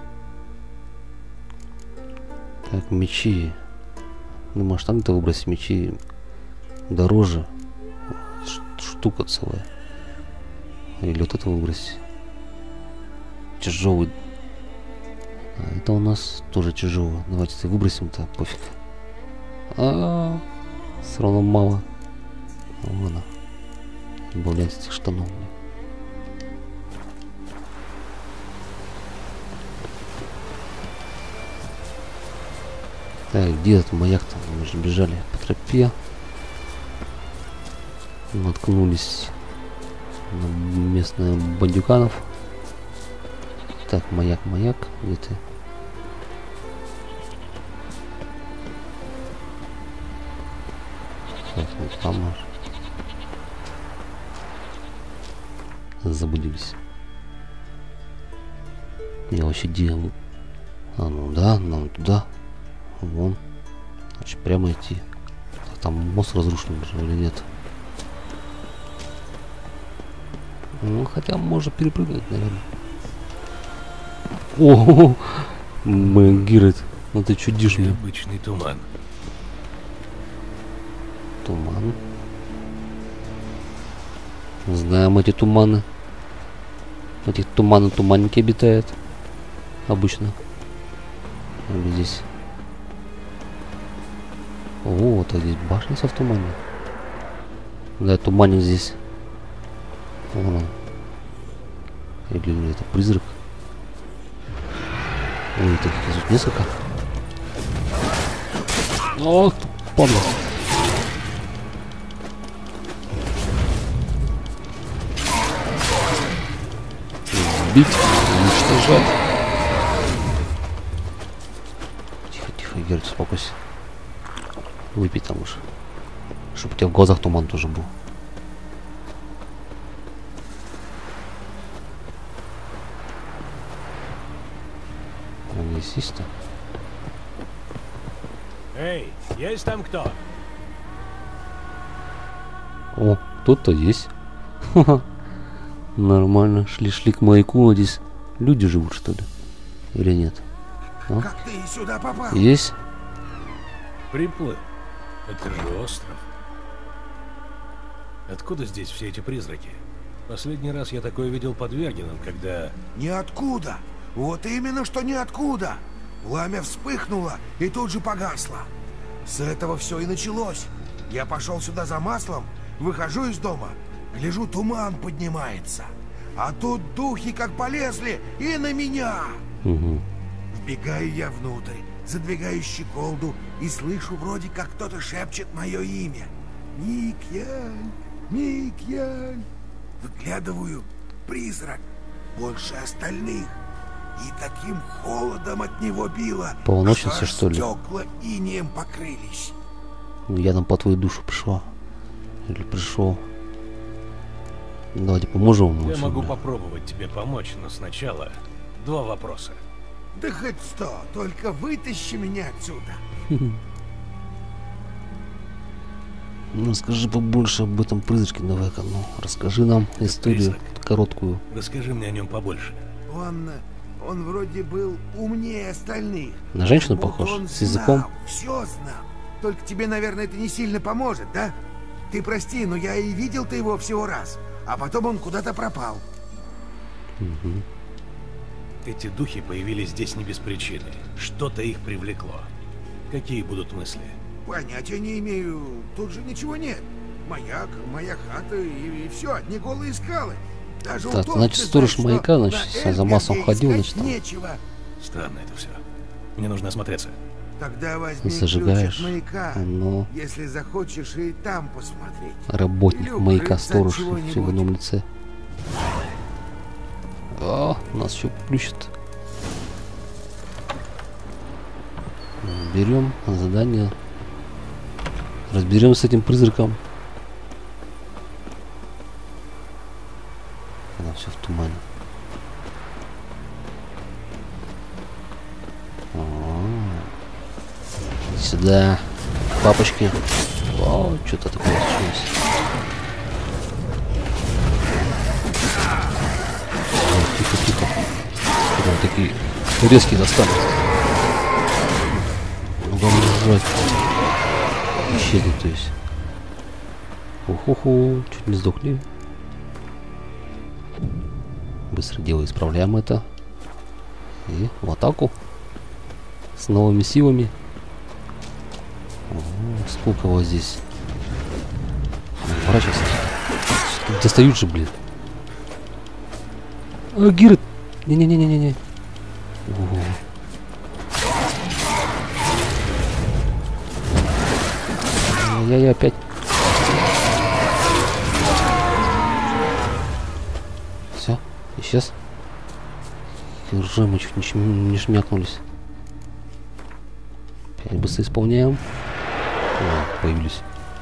Speaker 1: Так, мечи. Думаю, штаны-то выбросить, мечи дороже. Штука целая. Или вот это выбросить. Тяжелый. А это у нас тоже тяжелый. Давайте это выбросим-то, пофиг. А, -а, -а все равно мало. Ладно. Добавлять этих штанов. Так, где этот маяк там? Мы же бежали по тропе. Наткнулись на местных бандюканов. Так, маяк, маяк, где ты? Так, вот там наш. Заблудились. Я вообще делаю. А, ну да, нам туда. Вон. Значит, прямо идти. Так, там мост разрушен или нет? Ну, хотя можно перепрыгнуть, наверное. О, блин, Геральт, ну ты чудишь мне.
Speaker 7: Обычный туман.
Speaker 1: Туман. Знаем эти туманы. Эти туманы, туманники обитают. Обычно. Или здесь. Вот, а здесь башня в тумане. Да, туманник здесь. Вон он. Или это призрак. Ой, таких тут несколько. Ох, падла. Сбить, уничтожать. Тихо, тихо, Геральт, успокойся. Выпей там уж. Чтобы у тебя в глазах туман тоже был. Здесь есть-то?
Speaker 7: Эй, есть там кто?
Speaker 1: О, кто-то есть. Ха-ха. Нормально. Шли-шли к маяку. А здесь люди живут, что ли? Или нет? А?
Speaker 10: Как ты сюда попал?
Speaker 1: Есть?
Speaker 7: Приплыл. Это же остров. Откуда здесь все эти призраки? Последний раз я такое видел под Вергеном, когда...
Speaker 10: Ниоткуда. Вот именно, что ниоткуда. Пламя вспыхнуло и тут же погасло. С этого все и началось. Я пошел сюда за маслом, выхожу из дома, гляжу, туман поднимается. А тут духи как полезли и на меня.
Speaker 1: Угу.
Speaker 10: Вбегаю я внутрь, задвигаю щеколду и слышу, вроде как кто-то шепчет мое имя. Микьяль, Микьяль. Выглядываю, призрак, больше остальных. И таким холодом от него било,
Speaker 1: Полночница, что ли?
Speaker 10: Стекла инеем покрылись.
Speaker 1: Я нам по твою душу пришла. Или пришел. Давайте поможем ему.
Speaker 7: Я могу попробовать тебе помочь, но сначала два вопроса.
Speaker 10: Да хоть сто, только вытащи меня отсюда.
Speaker 1: Ну, расскажи побольше об этом призраке, давай-ка. Ну, расскажи нам историю
Speaker 7: Призрак.
Speaker 1: короткую.
Speaker 7: Расскажи мне о нем побольше.
Speaker 10: Он, он вроде был умнее остальных.
Speaker 1: На женщину
Speaker 10: Будто
Speaker 1: похож?
Speaker 10: он
Speaker 1: С языком?
Speaker 10: знал, все знал. Только тебе, наверное, это не сильно поможет, да? Ты прости, но я и видел-то его всего раз. А потом он куда-то пропал.
Speaker 1: Угу.
Speaker 7: Эти духи появились здесь не без причины. Что-то их привлекло. Какие будут мысли?
Speaker 10: Понятия не имею. Тут же ничего нет. Маяк, моя хата и, и все, одни голые скалы. Даже
Speaker 1: Так, значит, сторож маяка, значит, за маслом ходил, значит, там.
Speaker 10: Нечего.
Speaker 7: Странно это все. Мне нужно осмотреться.
Speaker 10: Тогда возьми
Speaker 1: Зажигаешь.
Speaker 10: ключ от маяка,
Speaker 1: Ну.
Speaker 10: если захочешь и там посмотреть.
Speaker 1: Работник
Speaker 10: Или
Speaker 1: маяка,
Speaker 10: укрыться
Speaker 1: сторож,
Speaker 10: от чего-нибудь.
Speaker 1: все в одном лице. О, нас еще плющит. Берем задание. Разберемся с этим призраком. Она все в тумане. О-о-о. Сюда, папочки. О, что-то такое случилось. Тихо, тихо. Прям такие резкие достали. Ну, главное жрать. Исчезли, то есть. Уху-ху, чуть не сдохли. Быстро дело исправляем это. И в атаку. С новыми силами. О, сколько вот здесь. Ворачивайся. Достают же, блин. А, Гирет! Не-не-не-не-не. Я-я опять. Все, исчез. Уже мы чуть не, не шмякнулись. Опять быстро исполняем. О, появились.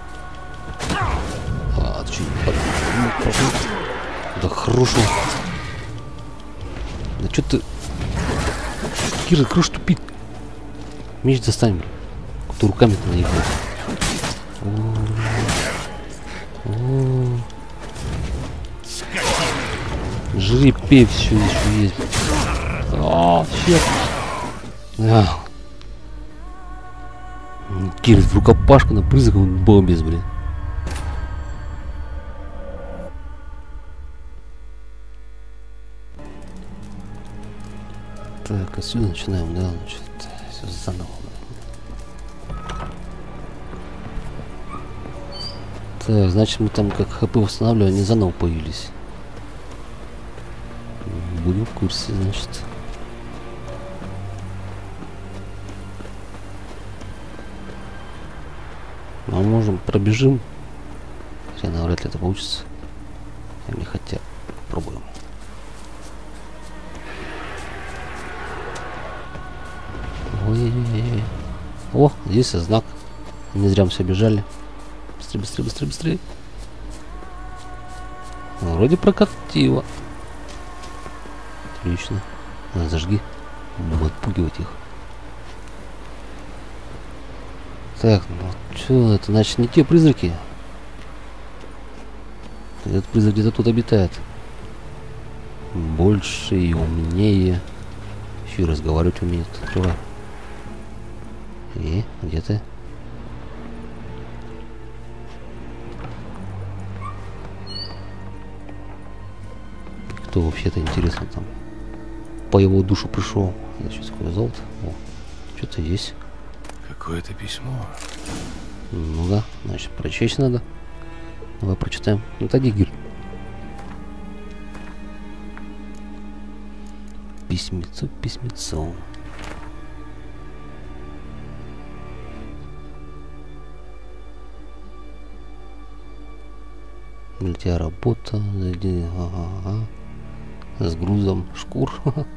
Speaker 1: А, ты что, да хорошо. Да что ты... Кира, крыш тупит. Меч достанем. Кто руками-то наебал. Жри, пей, все еще есть. А, щет. А. Кира, в рукопашку на призрак, он бомбез, блин. Так, отсюда начинаем, да, значит, все заново. Так, значит, мы там как ХП восстанавливали, они заново появились. Будем в курсе, значит. Мы можем пробежим. Хотя навряд ли это получится. Или хотя пробуем. Ой-ой-ой. О, здесь знак. Не зря мы все бежали. Быстрее, быстрее, быстрее, быстрее. Вроде прокатило. Отлично. А, зажги. Будем отпугивать их. Так, ну что, это значит не те призраки. Этот призрак где-то тут обитает. Больше и умнее. Еще и разговаривать умеет. Открывай. И где ты? Кто вообще-то, интересно, там по его душу пришел? Это что такое, золото? О, что-то есть.
Speaker 7: Какое-то письмо.
Speaker 1: Ну да, значит, прочесть надо. Давай прочитаем. Ну, тоді гир. Письмецо, письмецо. Для тебя работа. Ага, ага. С грузом шкур.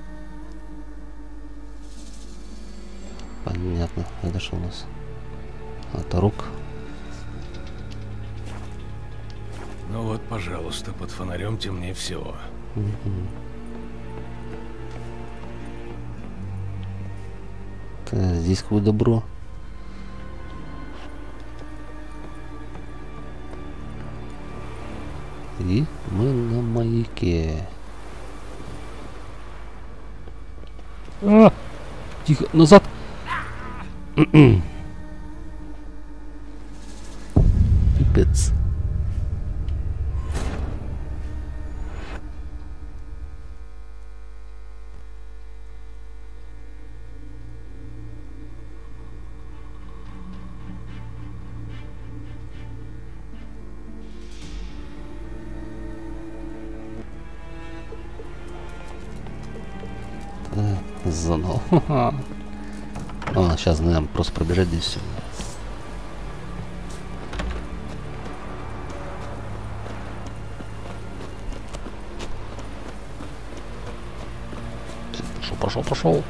Speaker 1: Понятно. Это что у нас? Оторок.
Speaker 7: Ну вот, пожалуйста, под фонарем темнее всего.
Speaker 1: Угу. Так, здесь какое добро. И мы на маяке. А! Тихо, назад! Пипец. Заново. А, сейчас, наверное, просто пробежать здесь все. Пошел, пошел, пошел.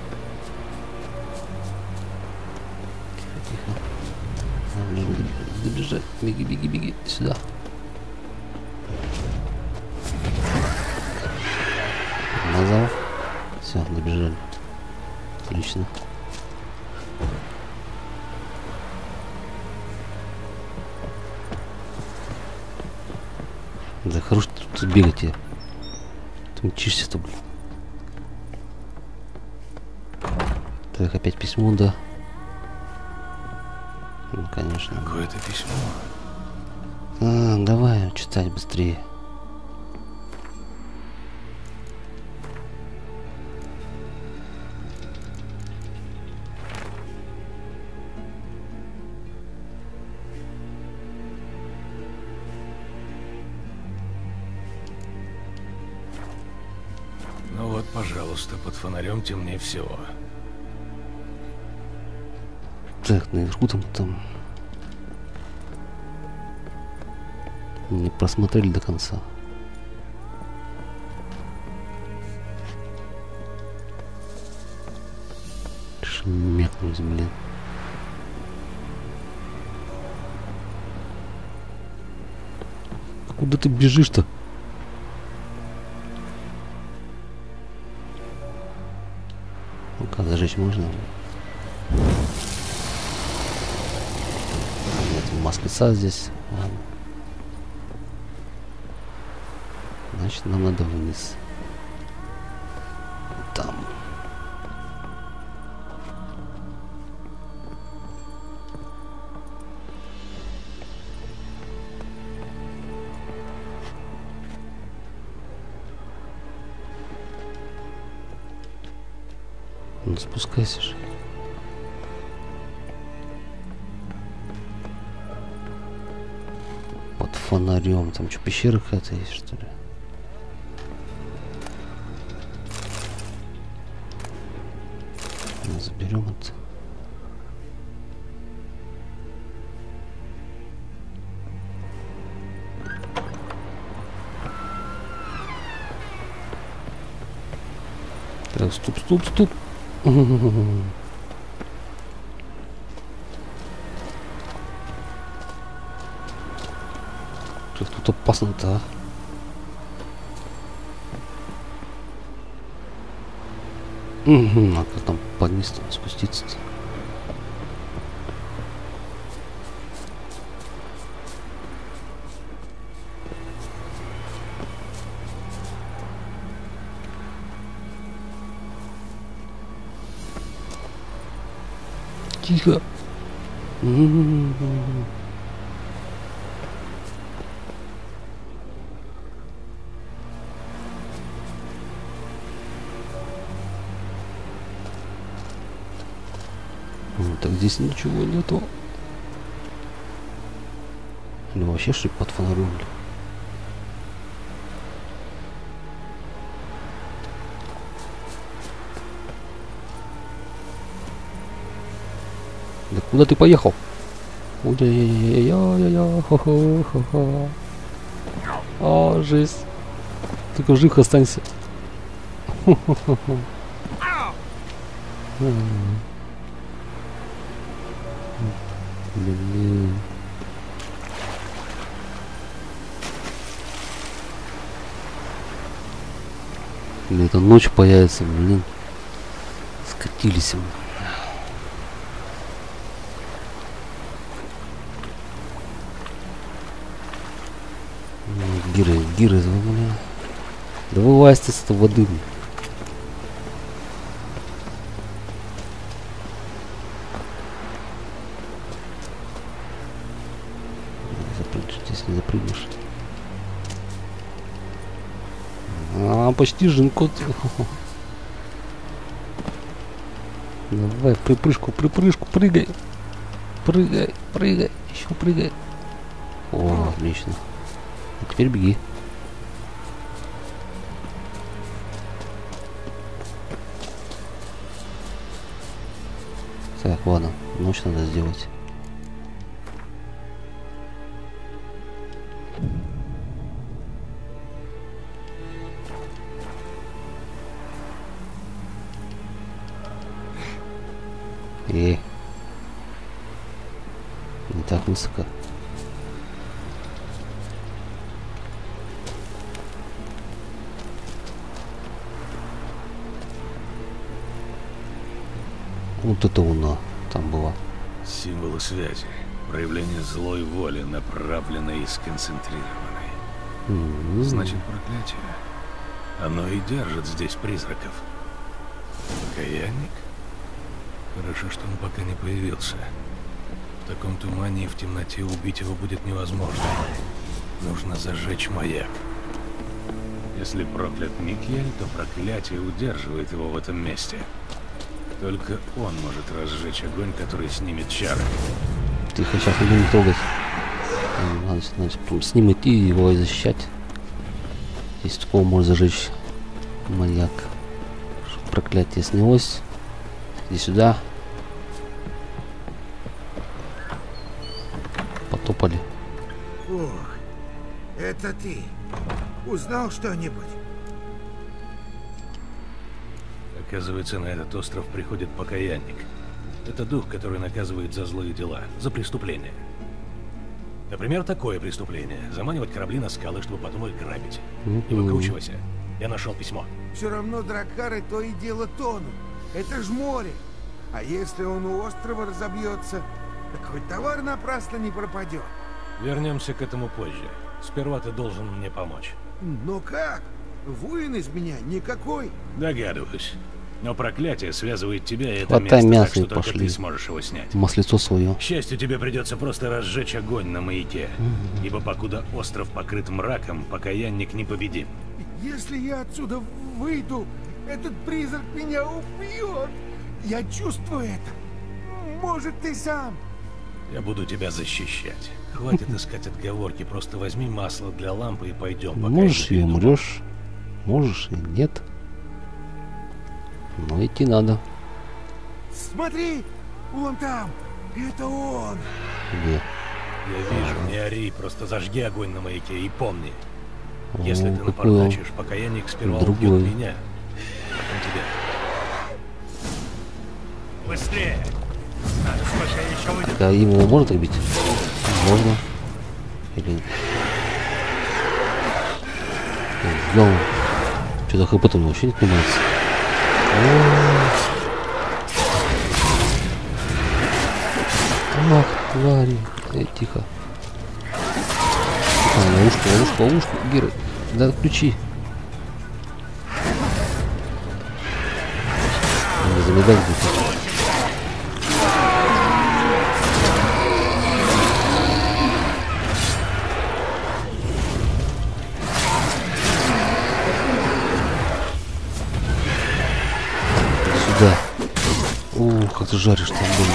Speaker 1: Тихо, тихо. Добежать. Беги, беги, беги. Сюда. Назад. Все, добежали. Отлично. Да хорош тут бегать я. Ты мчишься-то, блин. Так, опять письмо, да. Ну, конечно.
Speaker 7: Какое-то письмо.
Speaker 1: А, давай читать быстрее.
Speaker 7: Ну вот, пожалуйста, под фонарем темнее всего.
Speaker 1: Так, наверху там там не просмотрели до конца. Шмякнулись, блин. Куда ты бежишь-то? Ну-ка, зажечь можно? Нет маск лица здесь. Ладно. Значит, нам надо вниз. Там. Ну, спускайся же. Под фонарем. Там что, пещера какая-то есть, что ли? Ну, заберем это. Так, стоп, стоп, стоп. Что-то тут опасно-то, а? Угу, а как там по вниз там спуститься-то? Тихо. М-м-м. Так здесь ничего нету. Или вообще что под фонарем? Да куда ты поехал? Ой-я-я-я-я-я-я, ха-ха-ха-ха. А, жесть. Только жив останься. Блин. Или это ночь появится, блин. Скатились мы. Гиры, гиры, блин. Да вылазьте с этой воды. Здесь не запрыгнешь. А, почти жинкот. Давай, припрыжку, припрыжку, прыгай. Прыгай, прыгай, еще прыгай. О, отлично. А теперь беги. Так, ладно, ночь надо сделать. Э, не так высоко. Вот это луна там была.
Speaker 7: Символы связи. Проявление злой воли, направленной и сконцентрированной.
Speaker 1: Mm-hmm.
Speaker 7: Значит, проклятие. Оно и держит здесь призраков. Покаянник? Хорошо, что он пока не появился. В таком тумане и в темноте убить его будет невозможно. Нужно зажечь маяк. Если проклят Микель, то проклятие удерживает его в этом месте. Только он может разжечь огонь, который снимет чары.
Speaker 1: Тихо, сейчас не будем трогать. Надо, надо потом с ним идти и его защищать. Если такого может зажечь маяк. Чтобы проклятие снялось. Иди сюда. Потопали.
Speaker 10: Ох, это ты. Узнал что-нибудь?
Speaker 7: Оказывается, на этот остров приходит покаянник. Это дух, который наказывает за злые дела, за преступления. Например, такое преступление. Заманивать корабли на скалы, чтобы потом их грабить. Не выкручивайся. Я нашел письмо.
Speaker 10: Все равно драккары то и дело тонут. Это ж море. А если он у острова разобьется, так хоть товар напрасно не пропадет.
Speaker 7: Вернемся к этому позже. Сперва ты должен мне помочь.
Speaker 10: Но как? Воин из меня никакой.
Speaker 7: Догадываюсь. Но проклятие связывает тебя и это
Speaker 1: Хватай
Speaker 7: место,
Speaker 1: мясо
Speaker 7: так что
Speaker 1: и
Speaker 7: только
Speaker 1: пошли.
Speaker 7: ты сможешь его снять.
Speaker 1: Маслицо свое.
Speaker 7: К счастью, тебе придется просто разжечь огонь на маяке.
Speaker 1: Mm-hmm.
Speaker 7: Ибо покуда остров покрыт мраком, покаянник непобедим.
Speaker 10: Если я отсюда выйду, этот призрак меня убьет. Я чувствую это. Может, ты сам.
Speaker 7: Я буду тебя защищать. Хватит искать отговорки, просто возьми масло для лампы и пойдем. Пока
Speaker 1: Можешь и умрешь, можешь и нет. Но идти надо.
Speaker 10: Смотри, вон там. Это он.
Speaker 1: Где?
Speaker 7: Я вижу, не ори, просто зажги огонь на маяке и помни.
Speaker 1: О,
Speaker 7: Если ты напортачишь, покаянник сперва
Speaker 1: другой.
Speaker 7: убьет меня, потом тебя. Быстрее! Надо сколько еще выйдет.
Speaker 1: Так, а его можно убить? Можно. Или... Взял. Что-то хп-то у него вообще не понимается. Ах, твари. Эй, тихо. Тихо, ловушка, ловушка, ловушка. Геры, да ключи. Надо замедать будет. ты жаришь там, блин?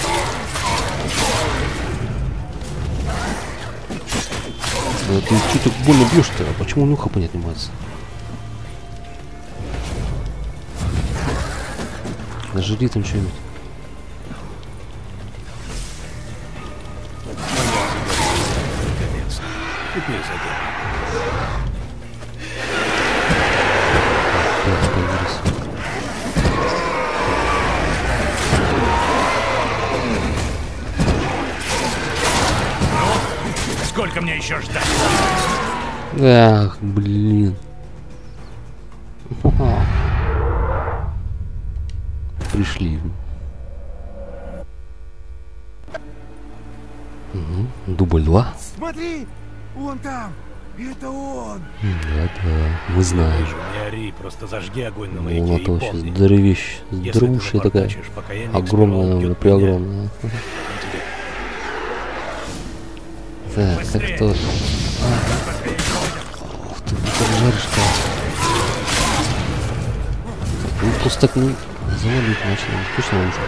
Speaker 1: Да ты что так больно бьешь-то? А почему нюха не отнимается? Нажри там что-нибудь.
Speaker 7: Наконец-то. Теперь задел.
Speaker 2: Сколько мне еще ждать?
Speaker 1: Ах, блин. Пришли. Угу. Дубль два.
Speaker 10: Смотри, вон там. Это он.
Speaker 1: Да-да, мы знаем.
Speaker 7: Не ори, просто зажги огонь на
Speaker 1: Ну,
Speaker 7: маяке
Speaker 1: это
Speaker 7: и
Speaker 1: вообще
Speaker 7: помни.
Speaker 1: здоровещ, здоровущая такая. Огромная, преогромная. Так, как кто? Ух ты, ты так жаришь-то. Ну, просто так не завалить начали. Точно ловушку.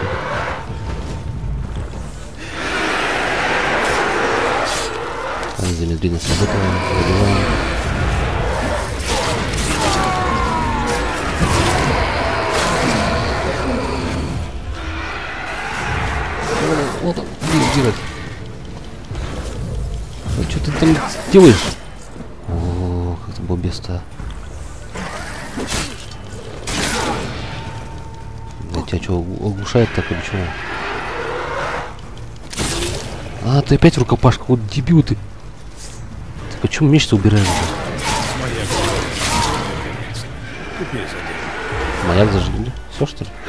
Speaker 1: Так, замедление сработало. Забиваем. Вот он, Геральт. А что ты там делаешь? О, как ты бобес-то. Да тебя что, оглушает так или чего? А, ты опять рукопашка, вот дебил ты. Ты почему меч-то убираешь? Маяк зажгли? Все что ли?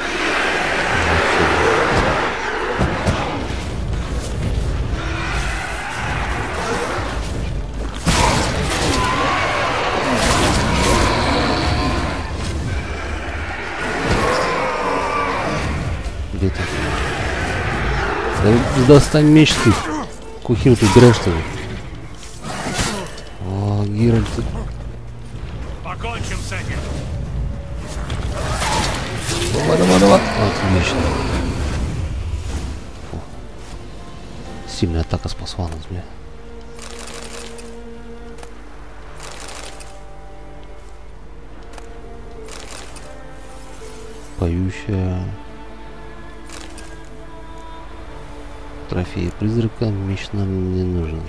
Speaker 1: Где ты? Да, достань меч ты. Кухим ты убираешь что ли? О, Геральт.
Speaker 2: Покончим с этим.
Speaker 1: Давай, давай, давай. Отлично. Фу. Сильная атака спасла нас, бля. Поющая. Трофеи призрака. Меч нам не нужен.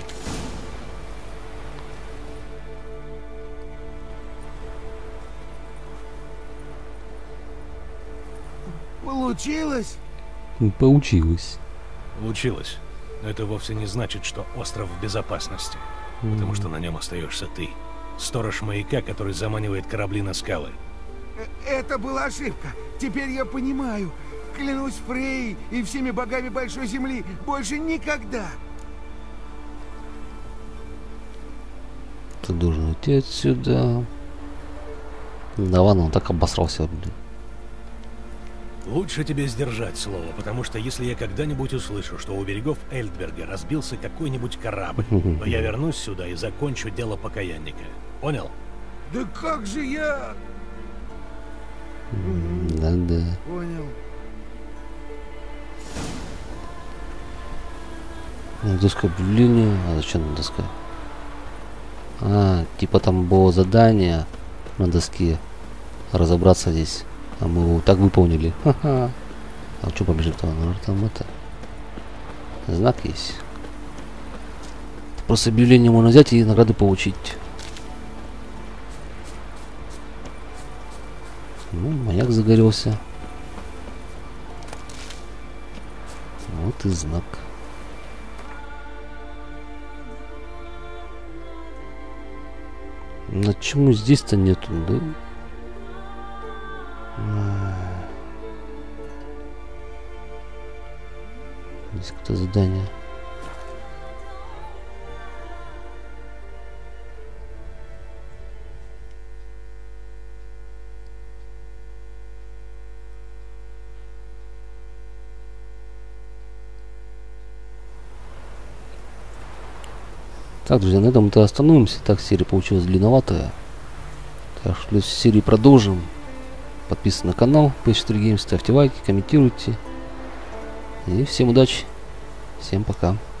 Speaker 10: Получилось?
Speaker 1: Получилось.
Speaker 7: Получилось. Но это вовсе не значит, что остров в безопасности. Mm. Потому что на нем остаешься ты. Сторож маяка, который заманивает корабли на скалы.
Speaker 10: Это была ошибка. Теперь я понимаю. Клянусь Фрей и всеми богами Большой Земли. Больше никогда.
Speaker 1: Ты должен уйти отсюда. Да ладно, он так обосрался, блин.
Speaker 7: Лучше тебе сдержать слово, потому что если я когда-нибудь услышу, что у берегов Эльдберга разбился какой-нибудь корабль, то я вернусь сюда и закончу дело покаянника. Понял?
Speaker 10: Да как же я...
Speaker 1: Да-да.
Speaker 10: Понял.
Speaker 1: Доска объявления. А зачем доска? А, типа там было задание на доске разобраться здесь. А мы его так выполнили. Ха-ха. А что побежит-то? Ну, там это... Знак есть. Просто объявление можно взять и награды получить. Ну, маяк загорелся. Вот и знак. На чему здесь-то нету, да? Здесь какое-то задание. Так, друзья, на этом-то остановимся. Так, серия получилась длинноватая. Так что в серии продолжим. Подписывайтесь на канал пи эс четыре Games, ставьте лайки, комментируйте. И всем удачи. Всем пока.